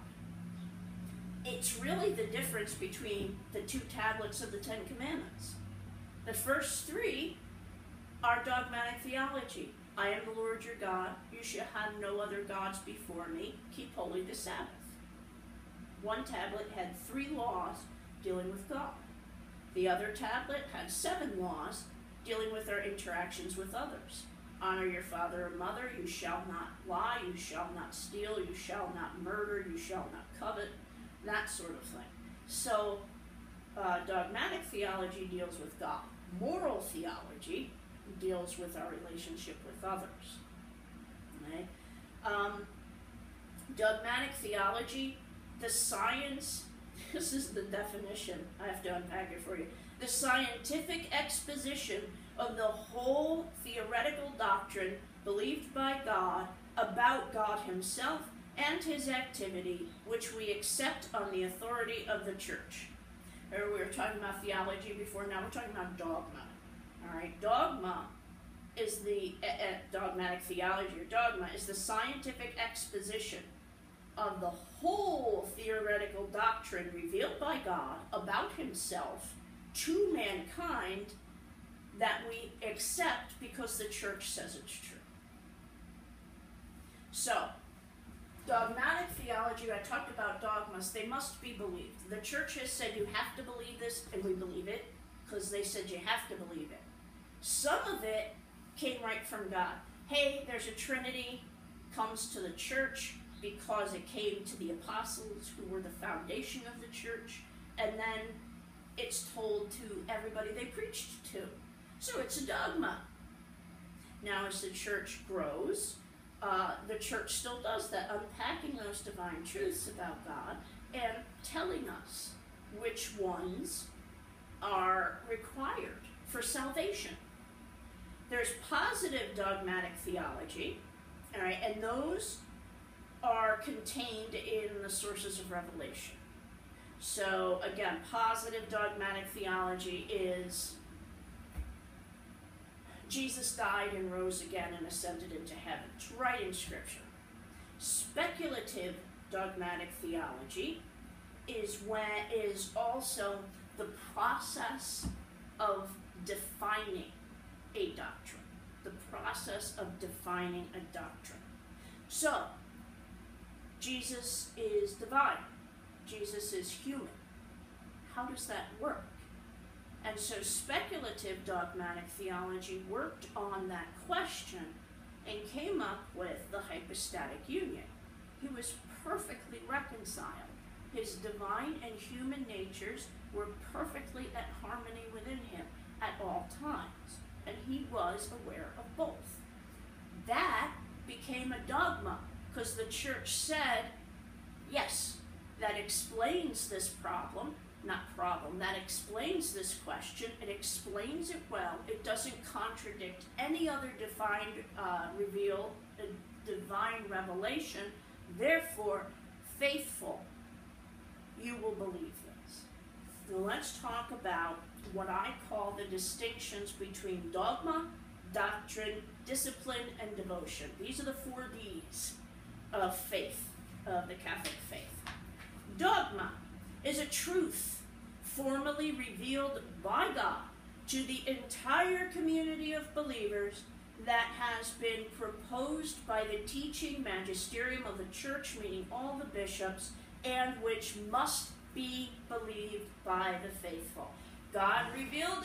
It's really the difference between the two tablets of the Ten Commandments. The first three are dogmatic theology. I am the Lord your God. You shall have no other gods before me. Keep holy the Sabbath. One tablet had 3 laws dealing with God. The other tablet had 7 laws dealing with our interactions with others. Honor your father and mother. You shall not lie. You shall not steal. You shall not murder. You shall not covet. That sort of thing. So dogmatic theology deals with God. Moral theology deals with our relationship with others. Okay? Dogmatic theology, the science, this is the definition, I have to unpack it for you. The scientific exposition of the whole theoretical doctrine believed by God about God himself and his activity, which we accept on the authority of the church. Or we were talking about theology before, now we're talking about dogma. All right, dogma is the dogmatic theology, or dogma is the scientific exposition of the whole theoretical doctrine revealed by God about himself to mankind that we accept because the church says it's true. So, dogmatic theology, I talked about dogmas, they must be believed. The church has said you have to believe this, and we believe it, because they said you have to believe it. Some of it came right from God. Hey, there's a Trinity, comes to the church because it came to the apostles who were the foundation of the church, and then it's told to everybody they preached to. So it's a dogma. Now as the church grows, the church still does that, unpacking those divine truths about God and telling us which ones are required for salvation. There's positive dogmatic theology, all right, and those are contained in the sources of revelation. So again, positive dogmatic theology is Jesus died and rose again and ascended into heaven. It's right in Scripture. Speculative dogmatic theology is also the process of defining a doctrine. The process of defining a doctrine. So, Jesus is divine. Jesus is human. How does that work? And so speculative dogmatic theology worked on that question and came up with the hypostatic union. He was perfectly reconciled. His divine and human natures were perfectly at harmony within him at all times, and he was aware of both. That became a dogma because the church said, yes, that explains this problem. That explains this question. It explains it well. It doesn't contradict any other divine revelation. Therefore, faithful, you will believe this. Now let's talk about what I call the distinctions between dogma, doctrine, discipline, and devotion. These are the 4 Ds of faith, of the Catholic faith. Dogma is a truth formally revealed by God to the entire community of believers that has been proposed by the teaching magisterium of the church, meaning all the bishops, and which must be believed by the faithful. God revealed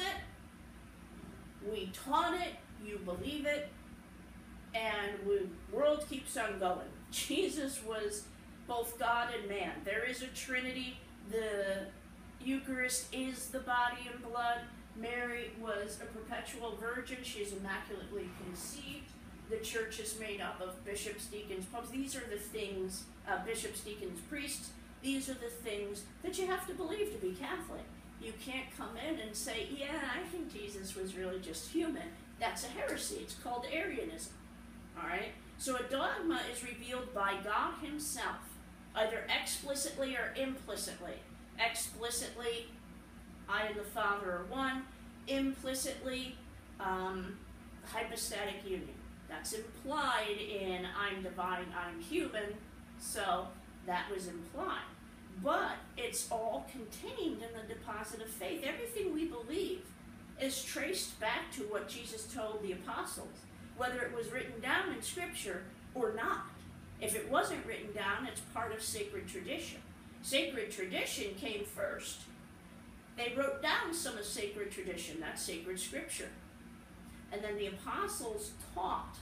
it, we taught it, you believe it, and the world keeps on going. Jesus was both God and man. There is a Trinity. The Eucharist is the body and blood. Mary was a perpetual virgin. She is immaculately conceived. The church is made up of bishops, deacons, popes. These are the things, bishops, deacons, priests. These are the things that you have to believe to be Catholic. You can't come in and say, yeah, I think Jesus was really just human. That's a heresy. It's called Arianism. All right? So a dogma is revealed by God himself, either explicitly or implicitly. Explicitly, I and the Father are one. Implicitly, hypostatic union. That's implied in I'm divine, I'm human, so that was implied. But it's all contained in the deposit of faith. Everything we believe is traced back to what Jesus told the apostles, whether it was written down in Scripture or not. If it wasn't written down, it's part of sacred tradition. Sacred tradition came first. They wrote down some of sacred tradition, that's sacred Scripture. And then the apostles taught,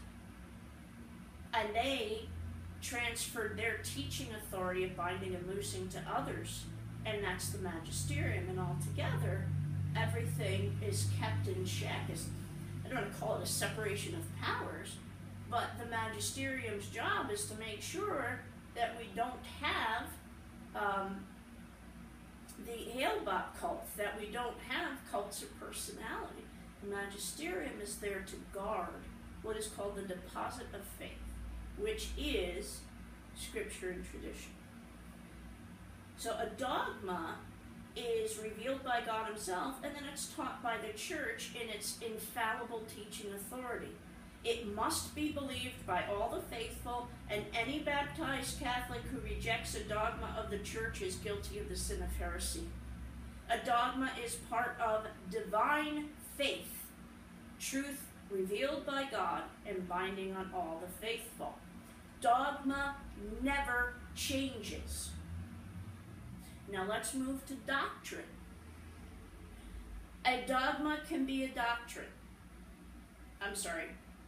and they transferred their teaching authority of binding and loosing to others, and that's the magisterium. And altogether, everything is kept in check. I don't want to call it a separation of powers, but the magisterium's job is to make sure that we don't have the Heilbach cult, that we don't have cults of personality. The magisterium is there to guard what is called the deposit of faith, which is Scripture and tradition. So a dogma is revealed by God himself, and then it's taught by the church in its infallible teaching authority. It must be believed by all the faithful, and any baptized Catholic who rejects a dogma of the church is guilty of the sin of heresy. A dogma is part of divine faith, truth revealed by God and binding on all the faithful. Dogma never changes. Now let's move to doctrine. A dogma can be a doctrine. I'm sorry.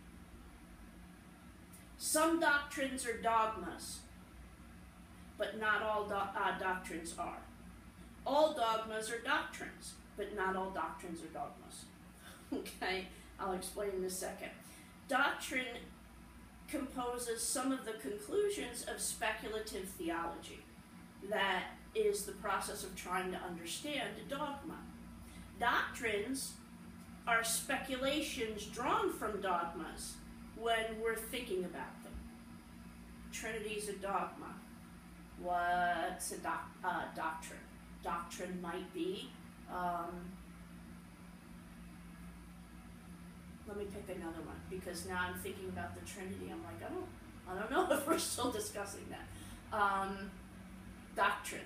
Some doctrines are dogmas, but not all doctrines are. All dogmas are doctrines, but not all doctrines are dogmas. Okay, I'll explain in a second. Doctrine composes some of the conclusions of speculative theology. That is the process of trying to understand a dogma. Doctrines are speculations drawn from dogmas when we're thinking about them. Trinity is a dogma. What's a doctrine? Doctrine might be, let me pick another one, because now I'm thinking about the Trinity. I'm like, I don't know if we're still discussing that. Doctrine.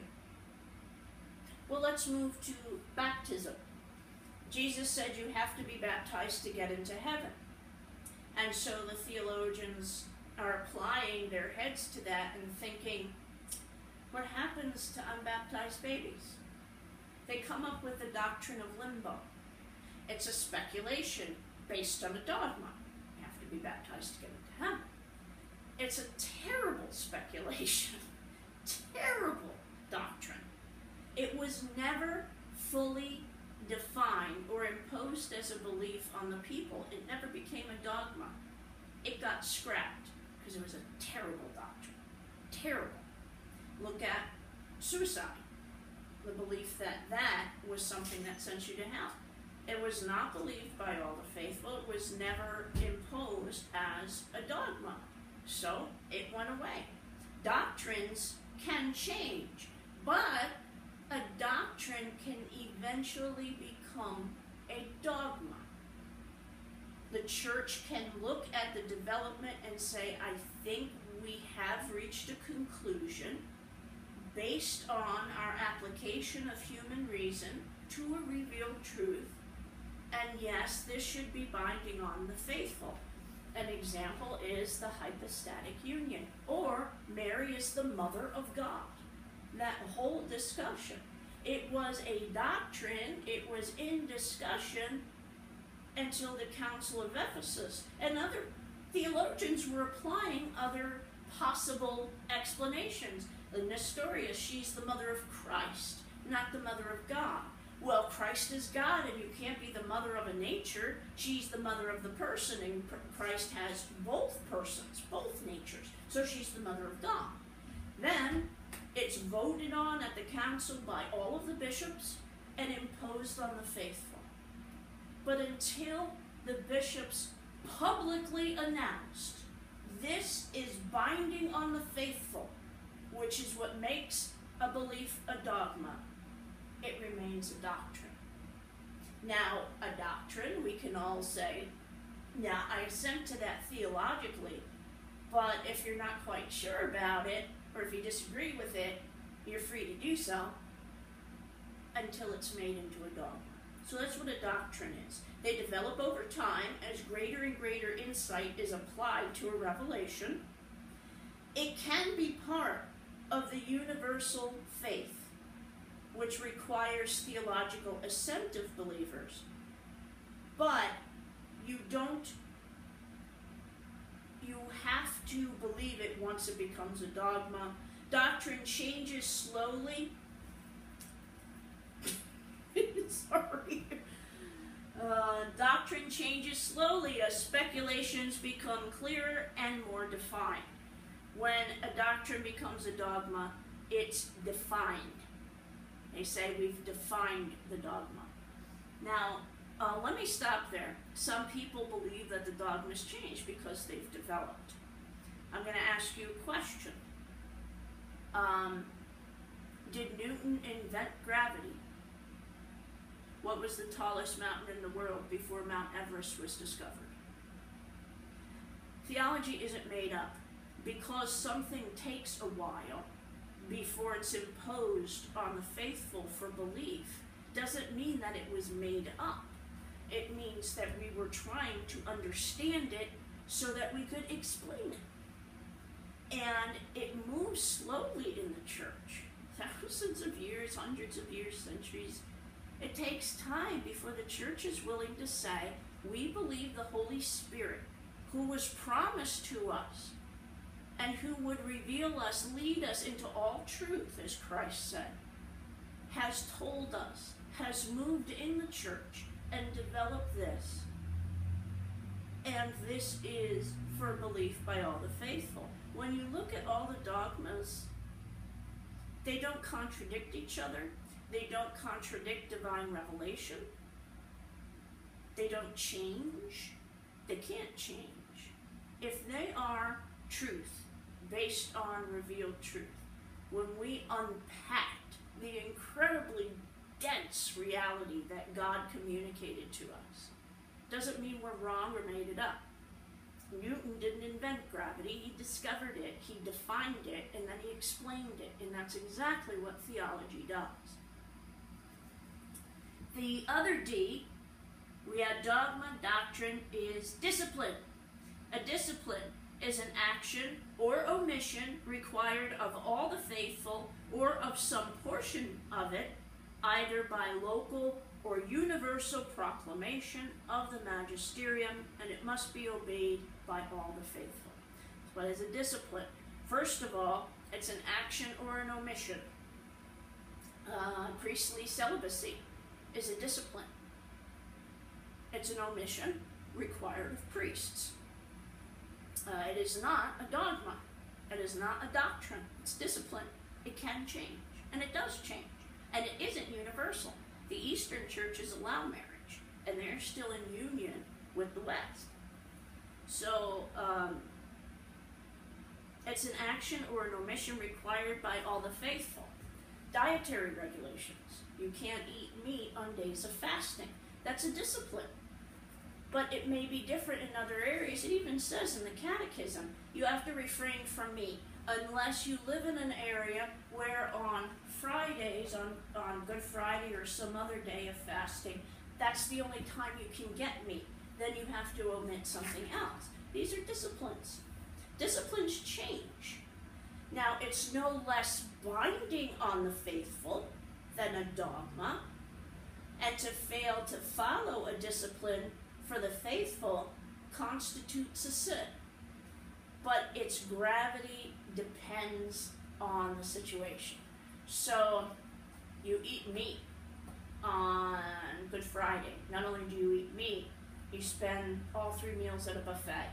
Well, let's move to baptism. Jesus said you have to be baptized to get into heaven. And so the theologians are applying their heads to that and thinking, what happens to unbaptized babies? They come up with the doctrine of limbo. It's a speculation based on a dogma. You have to be baptized to get into heaven. It's a terrible speculation. Terrible doctrine. It was never fully defined or imposed as a belief on the people. It never became a dogma. It got scrapped because it was a terrible doctrine. Terrible. Look at suicide. The belief that that was something that sent you to hell. It was not believed by all the faithful. It was never imposed as a dogma. So it went away. Doctrines can change, but a doctrine can eventually become a dogma. The church can look at the development and say, I think we have reached a conclusion based on our application of human reason to a revealed truth, and yes, this should be binding on the faithful. An example is the hypostatic union, or Mary is the mother of God. That whole discussion. It was a doctrine, it was in discussion until the Council of Ephesus, and other theologians were applying other possible explanations. Nestorius, she's the mother of Christ, not the mother of God. Well, Christ is God, and you can't be the mother of a nature. She's the mother of the person, and Christ has both persons, both natures. So she's the mother of God. Then it's voted on at the council by all of the bishops and imposed on the faithful. But until the bishops publicly announced, this is binding on the faithful, which is what makes a belief a dogma, it remains a doctrine. Now, a doctrine, we can all say, now I assent to that theologically, but if you're not quite sure about it, or if you disagree with it, you're free to do so until it's made into a dogma. So that's what a doctrine is. They develop over time as greater and greater insight is applied to a revelation. It can be part of the universal faith, which requires theological assent of believers. But you have to believe it once it becomes a dogma. Doctrine changes slowly. Sorry. Doctrine changes slowly as speculations become clearer and more defined. When a doctrine becomes a dogma, it's defined. They say we've defined the dogma. Now, let me stop there. Some people believe that the dogmas change because they've developed. I'm going to ask you a question. Did Newton invent gravity? What was the tallest mountain in the world before Mount Everest was discovered? Theology isn't made up. Because something takes a while before it's imposed on the faithful for belief, doesn't mean that it was made up. It means that we were trying to understand it so that we could explain it. And it moves slowly in the church. Thousands of years, hundreds of years, centuries. It takes time before the church is willing to say, we believe the Holy Spirit, who was promised to us, and who would reveal us, lead us into all truth, as Christ said, has told us, has moved in the church, and developed this. And this is for belief by all the faithful. When you look at all the dogmas, they don't contradict each other. They don't contradict divine revelation. They don't change. They can't change. If they are truth, based on revealed truth, when we unpacked the incredibly dense reality that God communicated to us, doesn't mean we're wrong or made it up. Newton didn't invent gravity, he discovered it, he defined it, and then he explained it, and that's exactly what theology does. The other D, we had dogma, doctrine, is discipline. A discipline is an action or omission required of all the faithful or of some portion of it, either by local or universal proclamation of the magisterium, and it must be obeyed by all the faithful. So what is a discipline? First of all, it's an action or an omission. Priestly celibacy is a discipline. It's an omission required of priests. It is not a dogma. It is not a doctrine. It's discipline. It can change, and it does change, and it isn't universal. The Eastern churches allow marriage, and they're still in union with the West. So it's an action or an omission required by all the faithful. Dietary regulations. You can't eat meat on days of fasting. That's a discipline. But it may be different in other areas. It even says in the Catechism, you have to refrain from meat unless you live in an area where on Fridays, on Good Friday or some other day of fasting, that's the only time you can get meat. Then you have to omit something else. These are disciplines. Disciplines change. Now, it's no less binding on the faithful than a dogma, and to fail to follow a discipline for the faithful constitutes a sin. But its gravity depends on the situation. So, you eat meat on Good Friday. Not only do you eat meat, you spend all 3 meals at a buffet.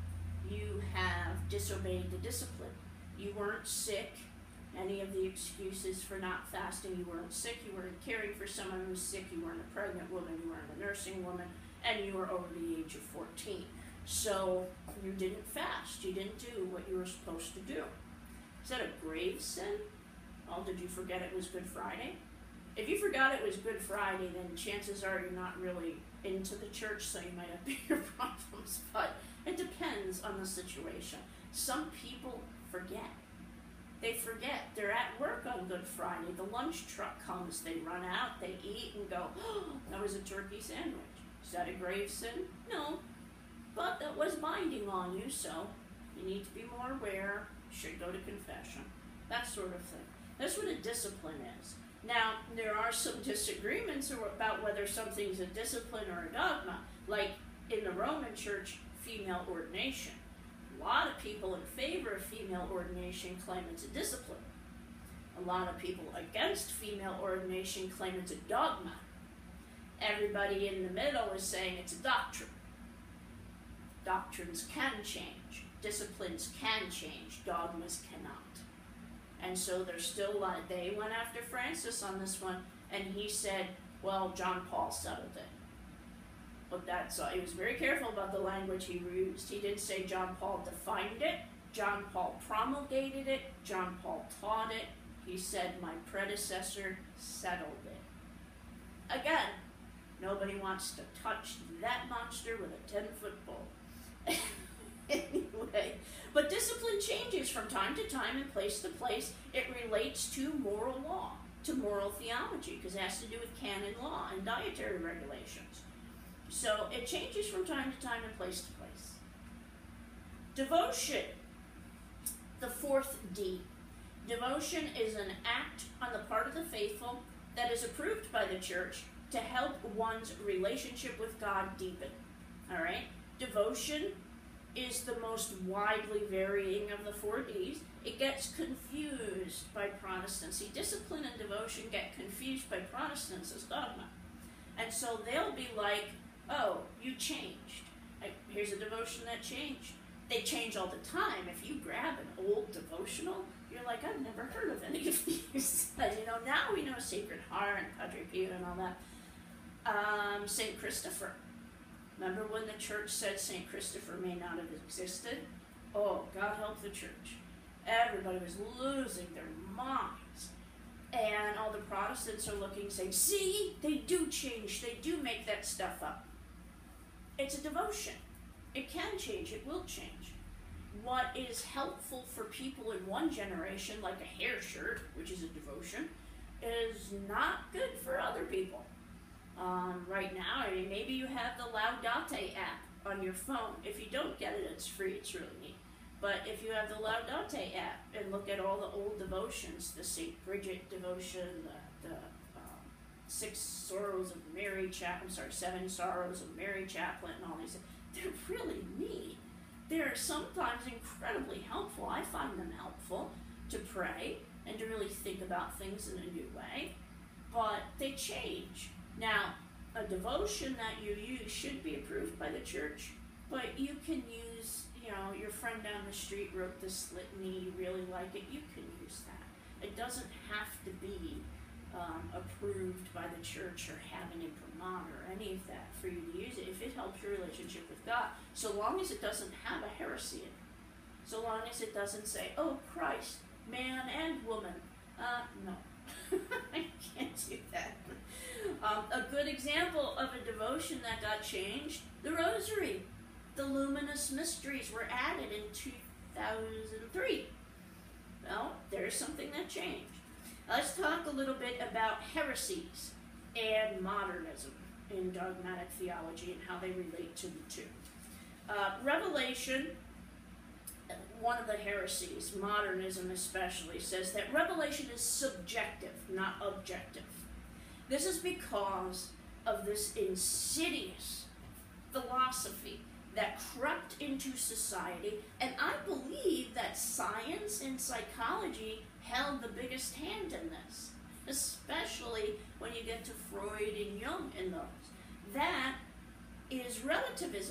You have disobeyed the discipline. You weren't sick. Any of the excuses for not fasting, you weren't sick, you weren't caring for someone who was sick, you weren't a pregnant woman, you weren't a nursing woman, and you were over the age of 14. So you didn't fast. You didn't do what you were supposed to do. Is that a grave sin? Oh, did you forget it was Good Friday? If you forgot it was Good Friday, then chances are you're not really into the church, so you might have bigger problems. But it depends on the situation. Some people forget. They forget. They're at work on Good Friday. The lunch truck comes. They run out. They eat and go, oh, that was a turkey sandwich. Is that a grave sin? No. But that was binding on you, so you need to be more aware. You should go to confession. That sort of thing. That's what a discipline is. Now, there are some disagreements about whether something's a discipline or a dogma. Like in the Roman Church, female ordination. A lot of people in favor of female ordination claim it's a discipline. A lot of people against female ordination claim it's a dogma. Everybody in the middle is saying it's a doctrine. Doctrines can change. Disciplines can change. Dogmas cannot. And so there's still a lot. They went after Francis on this one, and he said, well, John Paul settled it. But that's he was very careful about the language he used. He didn't say John Paul defined it. John Paul promulgated it. John Paul taught it. He said, my predecessor settled it. Again, nobody wants to touch that monster with a 10-foot pole. Anyway, but discipline changes from time to time and place to place. It relates to moral law, to moral theology, because it has to do with canon law and dietary regulations. So it changes from time to time and place to place. Devotion, the fourth D. Devotion is an act on the part of the faithful that is approved by the church to help one's relationship with God deepen. All right? Devotion is the most widely varying of the 4 Ds. It gets confused by Protestants. See, discipline and devotion get confused by Protestants as dogma. And so they'll be like, oh, you changed. Here's a devotion that changed. They change all the time. If you grab an old devotional, you're like, I've never heard of any of these. Now we know Sacred Heart and Padre Pio and all that. St. Christopher. Remember when the church said St. Christopher may not have existed? Oh, God help the church. Everybody was losing their minds. And all the Protestants are looking, saying, see, they do change. They do make that stuff up. It's a devotion. It can change. It will change. What is helpful for people in one generation, like a hair shirt, which is a devotion, is not good for other people. Right now, maybe you have the Laudate app on your phone. If you don't get it, it's free. It's really neat. But if you have the Laudate app and look at all the old devotions, the St. Bridget devotion, the 7 Sorrows of Mary Chaplain, and all these, they're really neat. They're sometimes incredibly helpful. I find them helpful to pray and to really think about things in a new way. But they change. Now, a devotion that you use should be approved by the church, but you can use, your friend down the street wrote this litany, you really like it, you can use that. It doesn't have to be approved by the church or have an imprimatur or any of that for you to use it if it helps your relationship with God, so long as it doesn't have a heresy in it. So long as it doesn't say, oh, Christ, man and woman. No. I can't do that. A good example of a devotion that got changed, the Rosary. The Luminous Mysteries were added in 2003. Well, there's something that changed. Let's talk a little bit about heresies and modernism in dogmatic theology and how they relate to the two. Revelation, one of the heresies, modernism especially, says that revelation is subjective, not objective. This is because of this insidious philosophy that crept into society, and I believe that science and psychology held the biggest hand in this, especially when you get to Freud and Jung and those. That is relativism.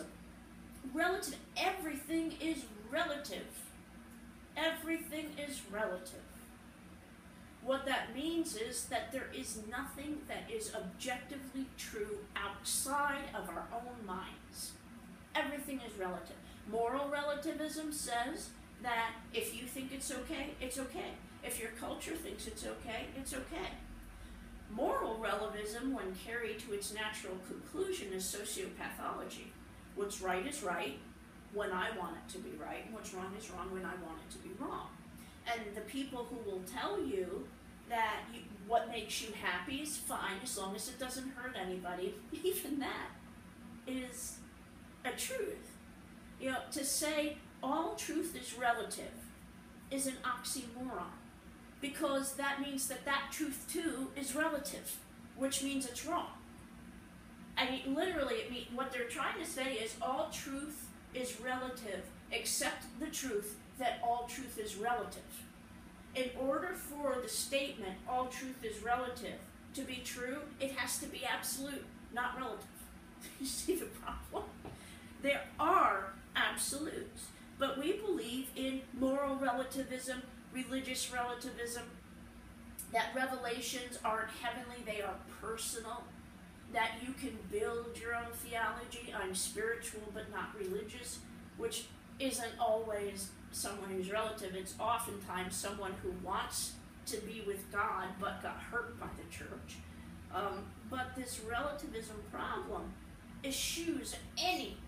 Everything is relative. Everything is relative. What that means is that there is nothing that is objectively true outside of our own minds. Everything is relative. Moral relativism says that if you think it's okay, it's okay. If your culture thinks it's okay, it's okay. Moral relativism, when carried to its natural conclusion, is sociopathology. What's right is right when I want it to be right, and what's wrong is wrong when I want it to be wrong. And the people who will tell you that what makes you happy is fine as long as it doesn't hurt anybody, even that is a truth. To say all truth is relative is an oxymoron, because that means that truth too is relative, which means it's wrong. I mean, literally, what they're trying to say is all truth is relative, except the truth that all truth is relative. In order for the statement, all truth is relative, to be true, it has to be absolute, not relative. You see the problem? There are absolutes, but we believe in moral relativism, religious relativism, that revelations aren't heavenly, they are personal, that you can build your own theology. I'm spiritual but not religious, which isn't always someone who's relative, it's oftentimes someone who wants to be with God but got hurt by the church. But this relativism problem eschews any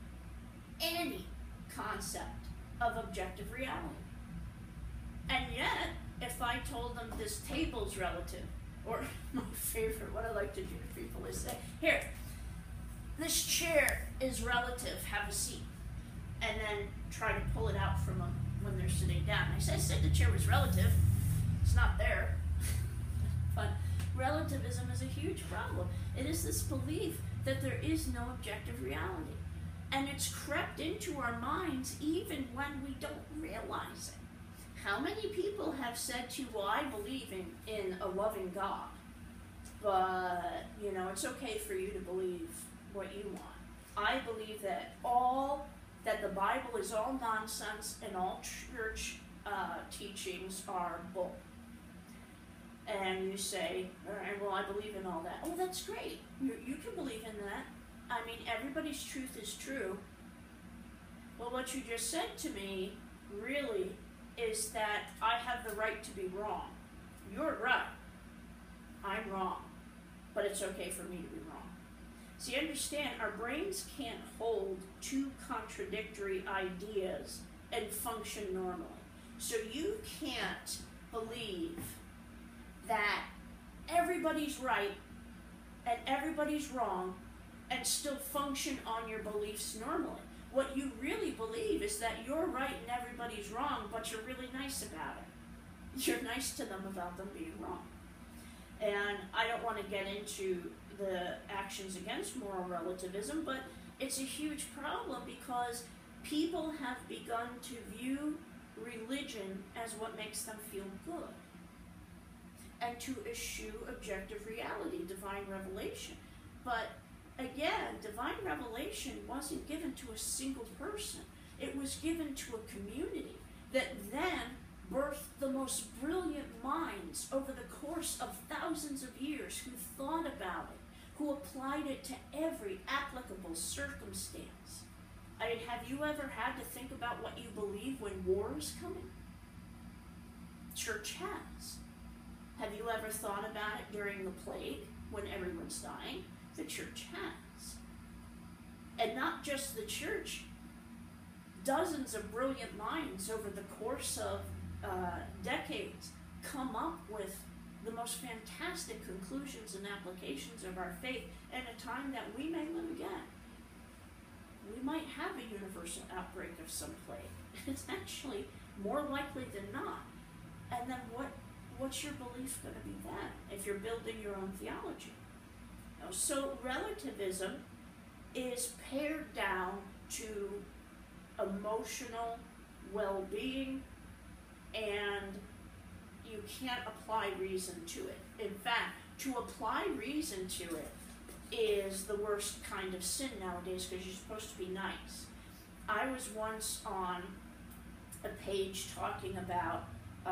concept of objective reality. And yet, if I told them this table's relative, or my favorite, what I like to do to people is say, here, this chair is relative, have a seat. And then try to pull it out from them when they're sitting down. I said the chair was relative. It's not there. But relativism is a huge problem. It is this belief that there is no objective reality. And it's crept into our minds even when we don't realize it. How many people have said to you, well, I believe in a loving God, but, it's okay for you to believe what you want. I believe that the Bible is all nonsense and all church teachings are bull. And you say, all right, well, I believe in all that. Oh, that's great. You can believe in that. I mean, everybody's truth is true. Well, what you just said to me really is that I have the right to be wrong. You're right. I'm wrong. But it's okay for me to be wrong. See, understand, our brains can't hold two contradictory ideas and function normally. So you can't believe that everybody's right and everybody's wrong and still function on your beliefs normally. What you really believe is that you're right and everybody's wrong, but you're really nice about it. You're nice to them about them being wrong. And I don't want to get into the actions against moral relativism, but it's a huge problem because people have begun to view religion as what makes them feel good and to eschew objective reality, divine revelation. But again, divine revelation wasn't given to a single person. It was given to a community that then birthed the most brilliant minds over the course of thousands of years who thought about it, who applied it to every applicable circumstance. I mean, have you ever had to think about what you believe when war is coming? Church has. Have you ever thought about it during the plague when everyone's dying? The church has. And not just the church, dozens of brilliant minds over the course of decades come up with the most fantastic conclusions and applications of our faith in a time that we may live again. We might have a universal outbreak of some plague. It's actually more likely than not. And then what's your belief going to be then if you're building your own theology? So relativism is pared down to emotional well-being, and you can't apply reason to it. In fact, to apply reason to it is the worst kind of sin nowadays because you're supposed to be nice. I was once on a page talking about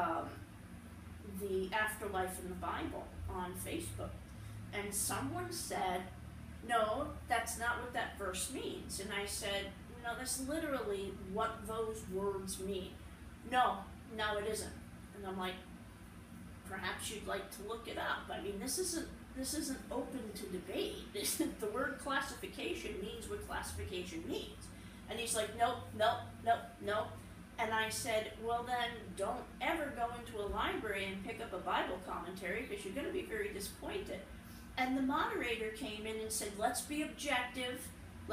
the afterlife in the Bible on Facebook, and someone said, no, that's not what that verse means. And I said, no, that's literally what those words mean. No, it isn't. And I'm like, perhaps you'd like to look it up. I mean, this isn't open to debate. The word classification means what classification means. And he's like, nope. And I said, well then, don't ever go into a library and pick up a Bible commentary because you're going to be very disappointed. And the moderator came in and said, let's be objective.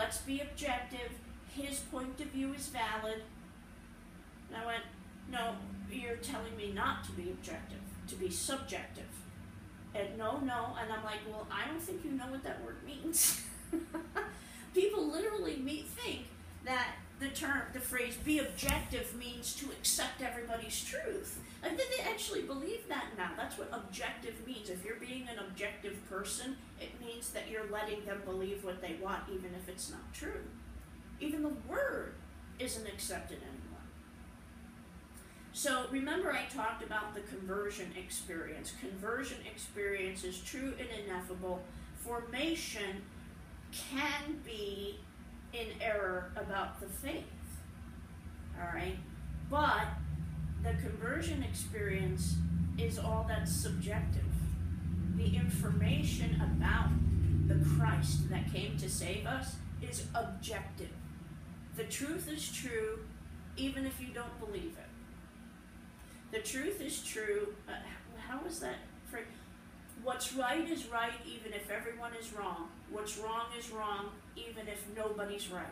His point of view is valid. And I went, no, you're telling me not to be objective, to be subjective. And no. And I'm like, well, I don't think you know what that word means. People literally think that the phrase be objective means to accept everybody's truth. I think they actually believe that now. That's what objective means. If you're being an objective person, it means that you're letting them believe what they want, even if it's not true. Even the word isn't accepted anymore. So remember I talked about the conversion experience. Conversion experience is true and ineffable. Formation can be in error about the faith. All right? But the conversion experience is all that's subjective. The information about the Christ that came to save us is objective. The truth is true even if you don't believe it. The truth is true. How is that phrase? What's right is right even if everyone is wrong. What's wrong is wrong even if nobody's right.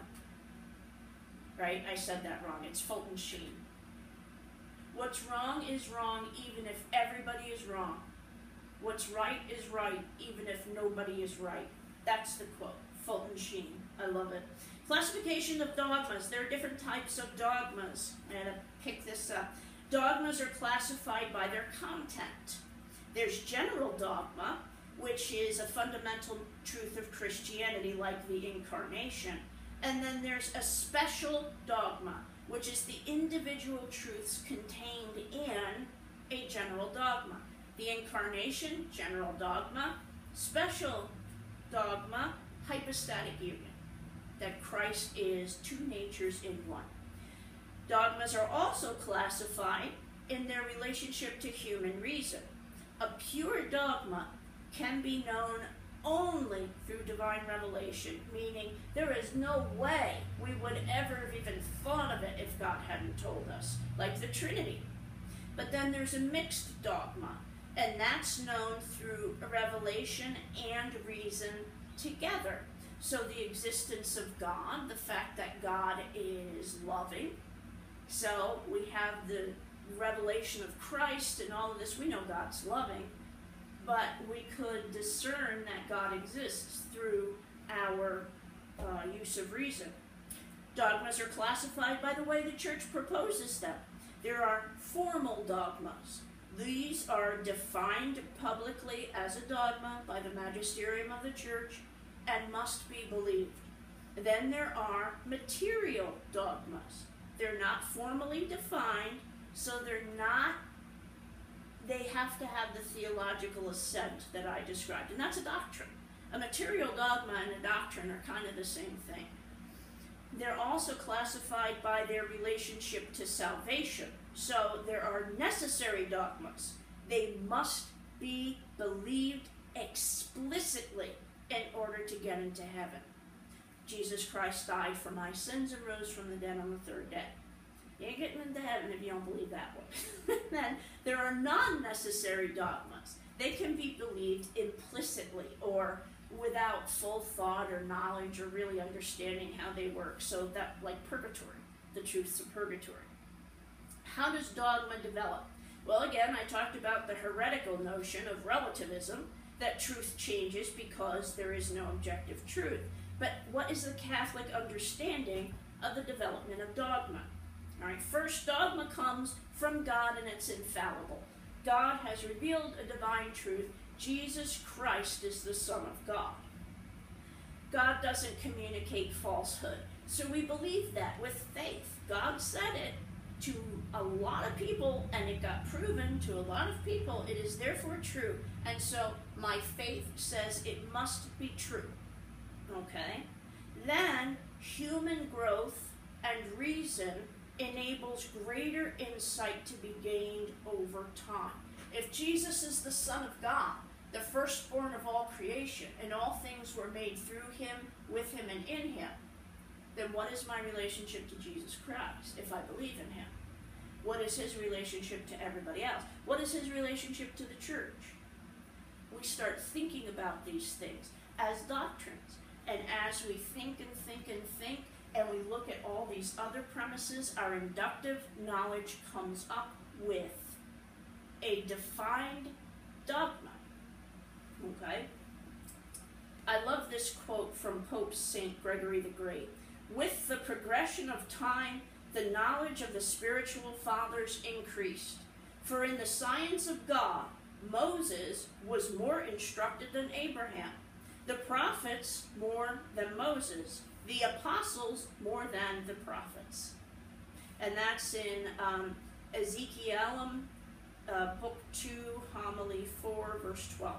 Right? I said that wrong. It's Fulton Sheen. What's wrong is wrong even if everybody is wrong. What's right is right even if nobody is right. That's the quote. Fulton Sheen. I love it. Classification of dogmas. There are different types of dogmas. I'm going to pick this up. Dogmas are classified by their content. There's general dogma, which is a fundamental truth of Christianity, like the incarnation. And then there's a special dogma, which is the individual truths contained in a general dogma. The incarnation, general dogma. Special dogma, hypostatic union, that Christ is two natures in one. Dogmas are also classified in their relationship to human reason. A pure dogma can be known only through divine revelation, meaning there is no way we would ever have even thought of it if God hadn't told us, like the Trinity. But then there's a mixed dogma, and that's known through revelation and reason together. So the existence of God, the fact that God is loving. So we have the revelation of Christ and all of this. We know God's loving, but we could discern that God exists through our use of reason. Dogmas are classified by the way the church proposes them. There are formal dogmas. These are defined publicly as a dogma by the magisterium of the church and must be believed. Then there are material dogmas. They're not formally defined, so they have to have the theological assent that I described, and that's a doctrine. A material dogma and a doctrine are kind of the same thing. They're also classified by their relationship to salvation. So there are necessary dogmas. They must be believed explicitly in order to get into heaven. Jesus Christ died for my sins and rose from the dead on the third day. You ain't getting into heaven if you don't believe that one. Then there are non-necessary dogmas. They can be believed implicitly or without full thought or knowledge or really understanding how they work. So that, like purgatory, the truths of purgatory. How does dogma develop? Well, again, I talked about the heretical notion of relativism, that truth changes because there is no objective truth. But what is the Catholic understanding of the development of dogma? All right, first, dogma comes from God and it's infallible. God has revealed a divine truth. Jesus Christ is the Son of God. God doesn't communicate falsehood. So we believe that with faith. God said it to a lot of people, and it got proven to a lot of people. It is therefore true. And so my faith says it must be true. Okay? Then human growth and reason enables greater insight to be gained over time. If Jesus is the Son of God, the firstborn of all creation, and all things were made through him, with him, and in him, then what is my relationship to Jesus Christ if I believe in him? What is his relationship to everybody else? What is his relationship to the church? We start thinking about these things as doctrines. And as we think and think and think, and we look at all these other premises, our inductive knowledge comes up with a defined dogma. Okay? I love this quote from Pope St. Gregory the Great. With the progression of time, the knowledge of the spiritual fathers increased. For in the science of God, Moses was more instructed than Abraham, the prophets more than Moses, the apostles more than the prophets. And that's in Ezekiel, book 2, homily 4, verse 12.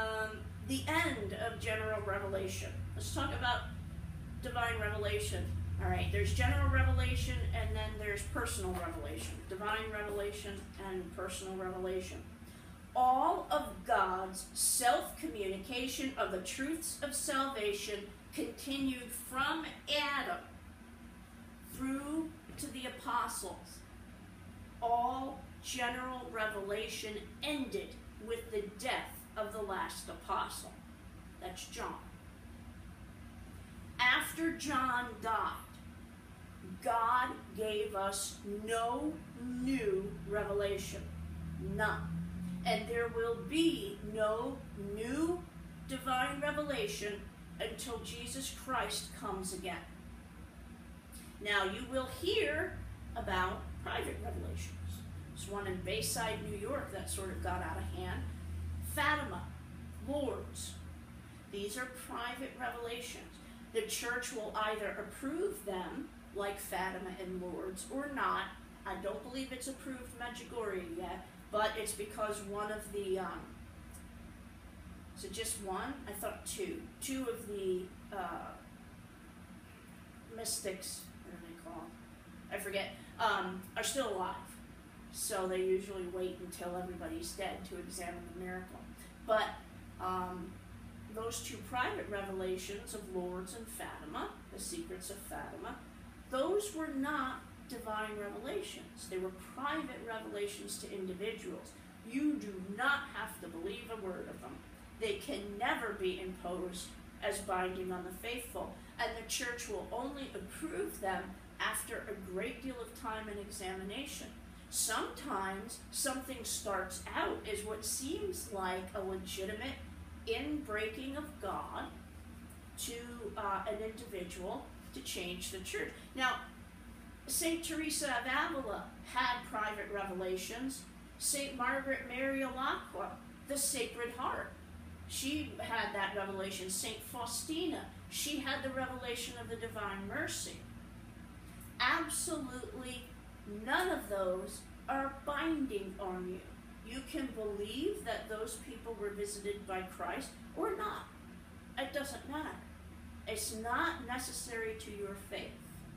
The end of general revelation. Let's talk about divine revelation. All right, there's general revelation, and then there's personal revelation, divine revelation and personal revelation. All of God's self-communication of the truths of salvation continued from Adam through to the apostles. All general revelation ended with the death of the last apostle. That's John. After John died, God gave us no new revelation. None. And there will be no new divine revelation until Jesus Christ comes again. Now, you will hear about private revelations. There's one in Bayside, New York that sort of got out of hand. Fatima, Lourdes. These are private revelations. The church will either approve them, like Fatima and Lourdes, or not. I don't believe it's approved Medjugorje yet, but it's because one of the, is it just one? I thought two. Two of the mystics, what do they call them? I forget, are still alive. So they usually wait until everybody's dead to examine the miracle. But those two private revelations of Lourdes and Fatima, the secrets of Fatima, those were not divine revelations. They were private revelations to individuals. You do not have to believe a word of them. They can never be imposed as binding on the faithful, and the church will only approve them after a great deal of time and examination. Sometimes something starts out as what seems like a legitimate inbreaking of God to an individual to change the church. Now, St. Teresa of Avila had private revelations. St. Margaret Mary Alacoque, the Sacred Heart, she had that revelation. St. Faustina, she had the revelation of the Divine Mercy. Absolutely none of those are binding on you. You can believe that those people were visited by Christ or not. It doesn't matter. It's not necessary to your faith.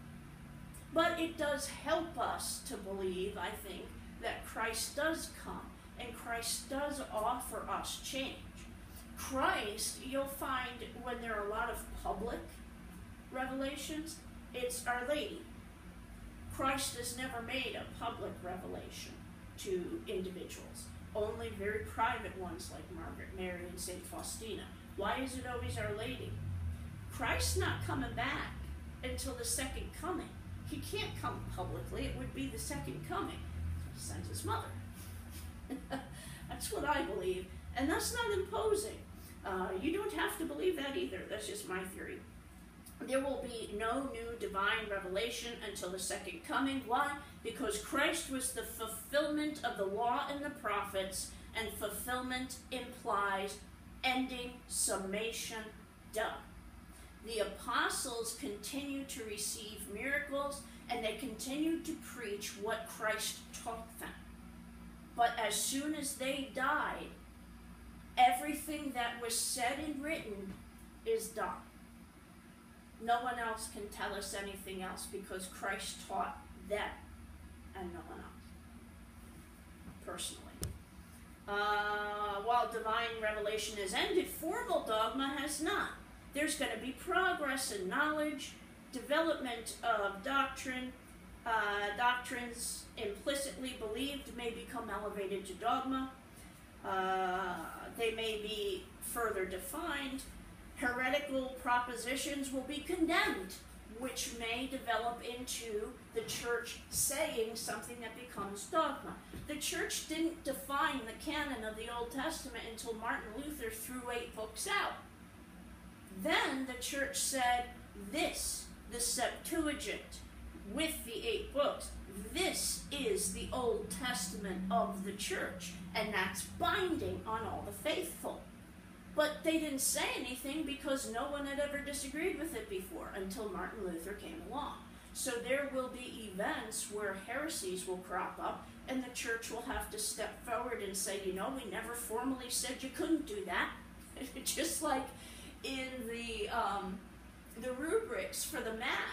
But it does help us to believe, I think, that Christ does come and Christ does offer us change. Christ, you'll find when there are a lot of public revelations, it's Our Lady. Christ has never made a public revelation to individuals, only very private ones like Margaret Mary and St. Faustina. Why is it always Our Lady? Christ's not coming back until the second coming. He can't come publicly. It would be the second coming. He sends his mother. That's what I believe. And that's not imposing. You don't have to believe that either. That's just my theory. There will be no new divine revelation until the second coming. Why? Because Christ was the fulfillment of the law and the prophets, and fulfillment implies ending, summation, done. The apostles continued to receive miracles, and they continued to preach what Christ taught them. But as soon as they died, everything that was said and written is done. No one else can tell us anything else because Christ taught them and no one else, personally. While divine revelation has ended, formal dogma has not. There's going to be progress in knowledge, development of doctrine. Doctrines implicitly believed may become elevated to dogma. They may be further defined. Heretical propositions will be condemned, which may develop into the church saying something that becomes dogma. The church didn't define the canon of the Old Testament until Martin Luther threw 8 books out. Then the church said, this, the Septuagint, with the 8 books, this is the Old Testament of the church, and that's binding on all the faithful. But they didn't say anything because no one had ever disagreed with it before until Martin Luther came along. So there will be events where heresies will crop up, and the church will have to step forward and say, you know, we never formally said you couldn't do that. Just like in the rubrics for the Mass,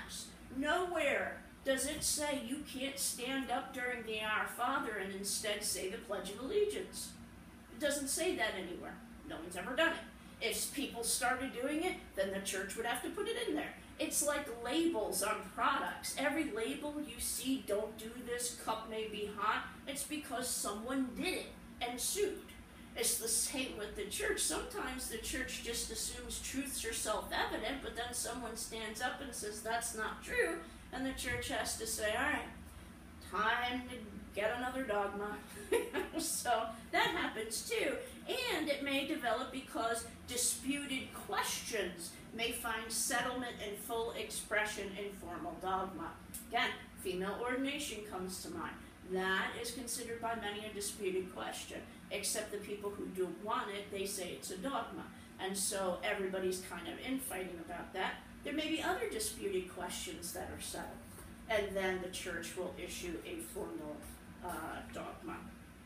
Nowhere does it say you can't stand up during the Our Father and instead say the Pledge of Allegiance. It doesn't say that anywhere. No one's ever done it. If people started doing it, then the church would have to put it in there. It's like labels on products. Every label you see, don't do this, cup may be hot, it's because someone did it and sued. It's the same with the church. Sometimes the church just assumes truths are self-evident, but then someone stands up and says that's not true, and the church has to say, all right, time to get another dogma. So that happens too. And it may develop because disputed questions may find settlement and full expression in formal dogma. Again, female ordination comes to mind. That is considered by many a disputed question, except the people who don't want it, they say it's a dogma. And so everybody's kind of infighting about that. There may be other disputed questions that are settled, and then the church will issue a formal dogma.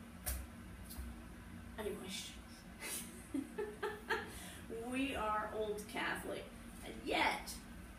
Any questions? We are Old Catholic, and yet,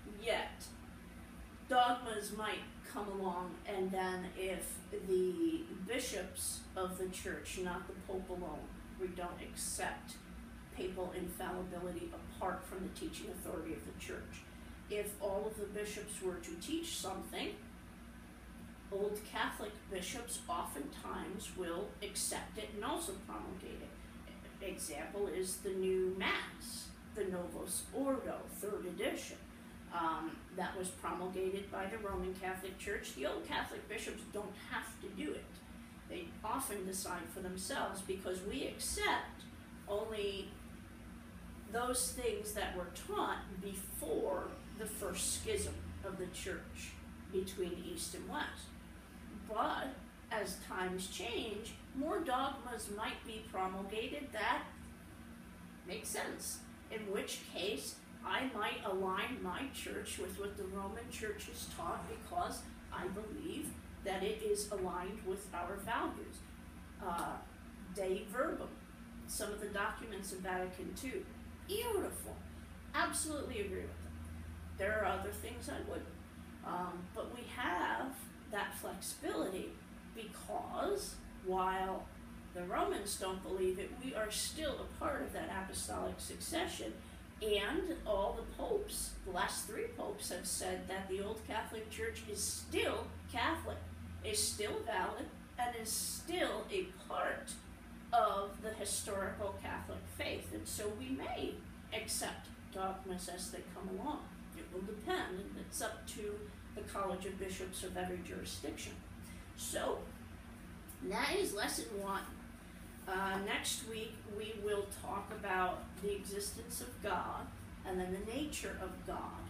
dogmas might come along, and then if the bishops of the church, not the Pope alone, we don't accept papal infallibility apart from the teaching authority of the church. If all of the bishops were to teach something, Old Catholic bishops oftentimes will accept it and also promulgate it. Example is the new Mass, the Novus Ordo, 3rd edition. That was promulgated by the Roman Catholic Church. The Old Catholic bishops don't have to do it. They often decide for themselves because we accept only those things that were taught before the first schism of the church between East and West. But as times change, more dogmas might be promulgated that make sense, in which case I might align my church with what the Roman Church has taught because I believe that it is aligned with our values. Dei Verbum, some of the documents of Vatican II, beautiful. Absolutely agree with them. There are other things I wouldn't. But we have that flexibility because while the Romans don't believe it, we are still a part of that apostolic succession. And all the popes, the last 3 popes, have said that the Old Catholic Church is still Catholic, is still valid, and is still a part of the historical Catholic faith. And so we may accept dogmas as they come along. It will depend, and it's up to the College of Bishops of every jurisdiction. So, that is lesson 1. Next week we will talk about the existence of God and then the nature of God.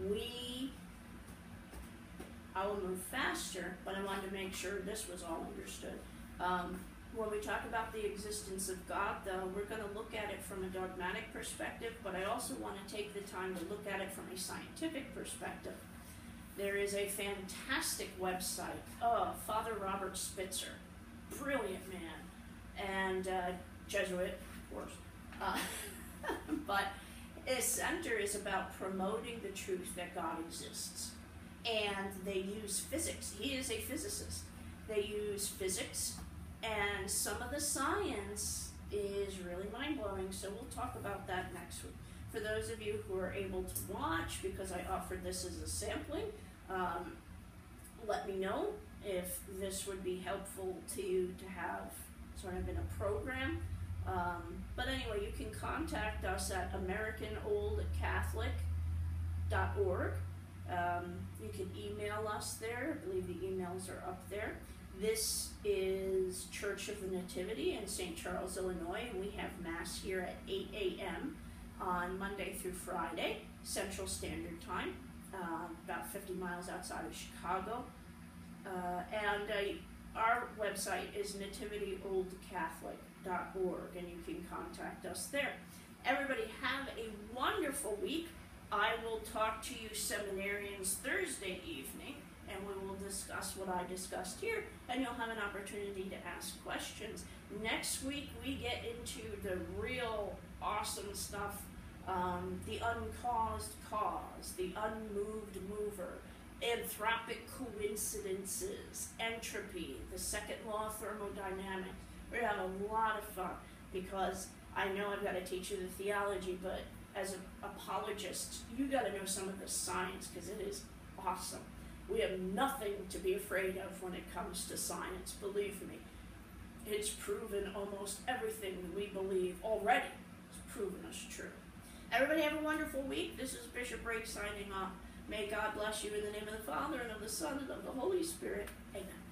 I will move faster, but I wanted to make sure this was all understood. When we talk about the existence of God, though, we're going to look at it from a dogmatic perspective, but I also want to take the time to look at it from a scientific perspective. There is a fantastic website, Father Robert Spitzer, brilliant man, and Jesuit, of course. But his center is about promoting the truth that God exists. And they use physics. He is a physicist. They use physics, and some of the science is really mind-blowing, so we'll talk about that next week. For those of you who are able to watch, because I offered this as a sampling, let me know if this would be helpful to you to have sort of in a program. But anyway, you can contact us at AmericanOldCatholic.org. You can email us there. I believe the emails are up there. This is Church of the Nativity in St. Charles, Illinois, and we have Mass here at 8 a.m. on Monday through Friday, Central Standard Time, about 50 miles outside of Chicago. Our website is nativityoldcatholic.org, and you can contact us there. Everybody have a wonderful week. I will talk to you seminarians Thursday evening, and we will discuss what I discussed here, and you'll have an opportunity to ask questions. Next week, we get into the real awesome stuff, the uncaused cause, the unmoved mover, anthropic coincidences, entropy, the second law of thermodynamics. We're gonna have a lot of fun because I know I've got to teach you the theology, but as an apologist, you got to know some of the science because it is awesome. We have nothing to be afraid of when it comes to science, believe me. It's proven almost everything that we believe already. It's proven us true. Everybody have a wonderful week. This is Bishop Brake signing off. May God bless you in the name of the Father, and of the Son, and of the Holy Spirit. Amen.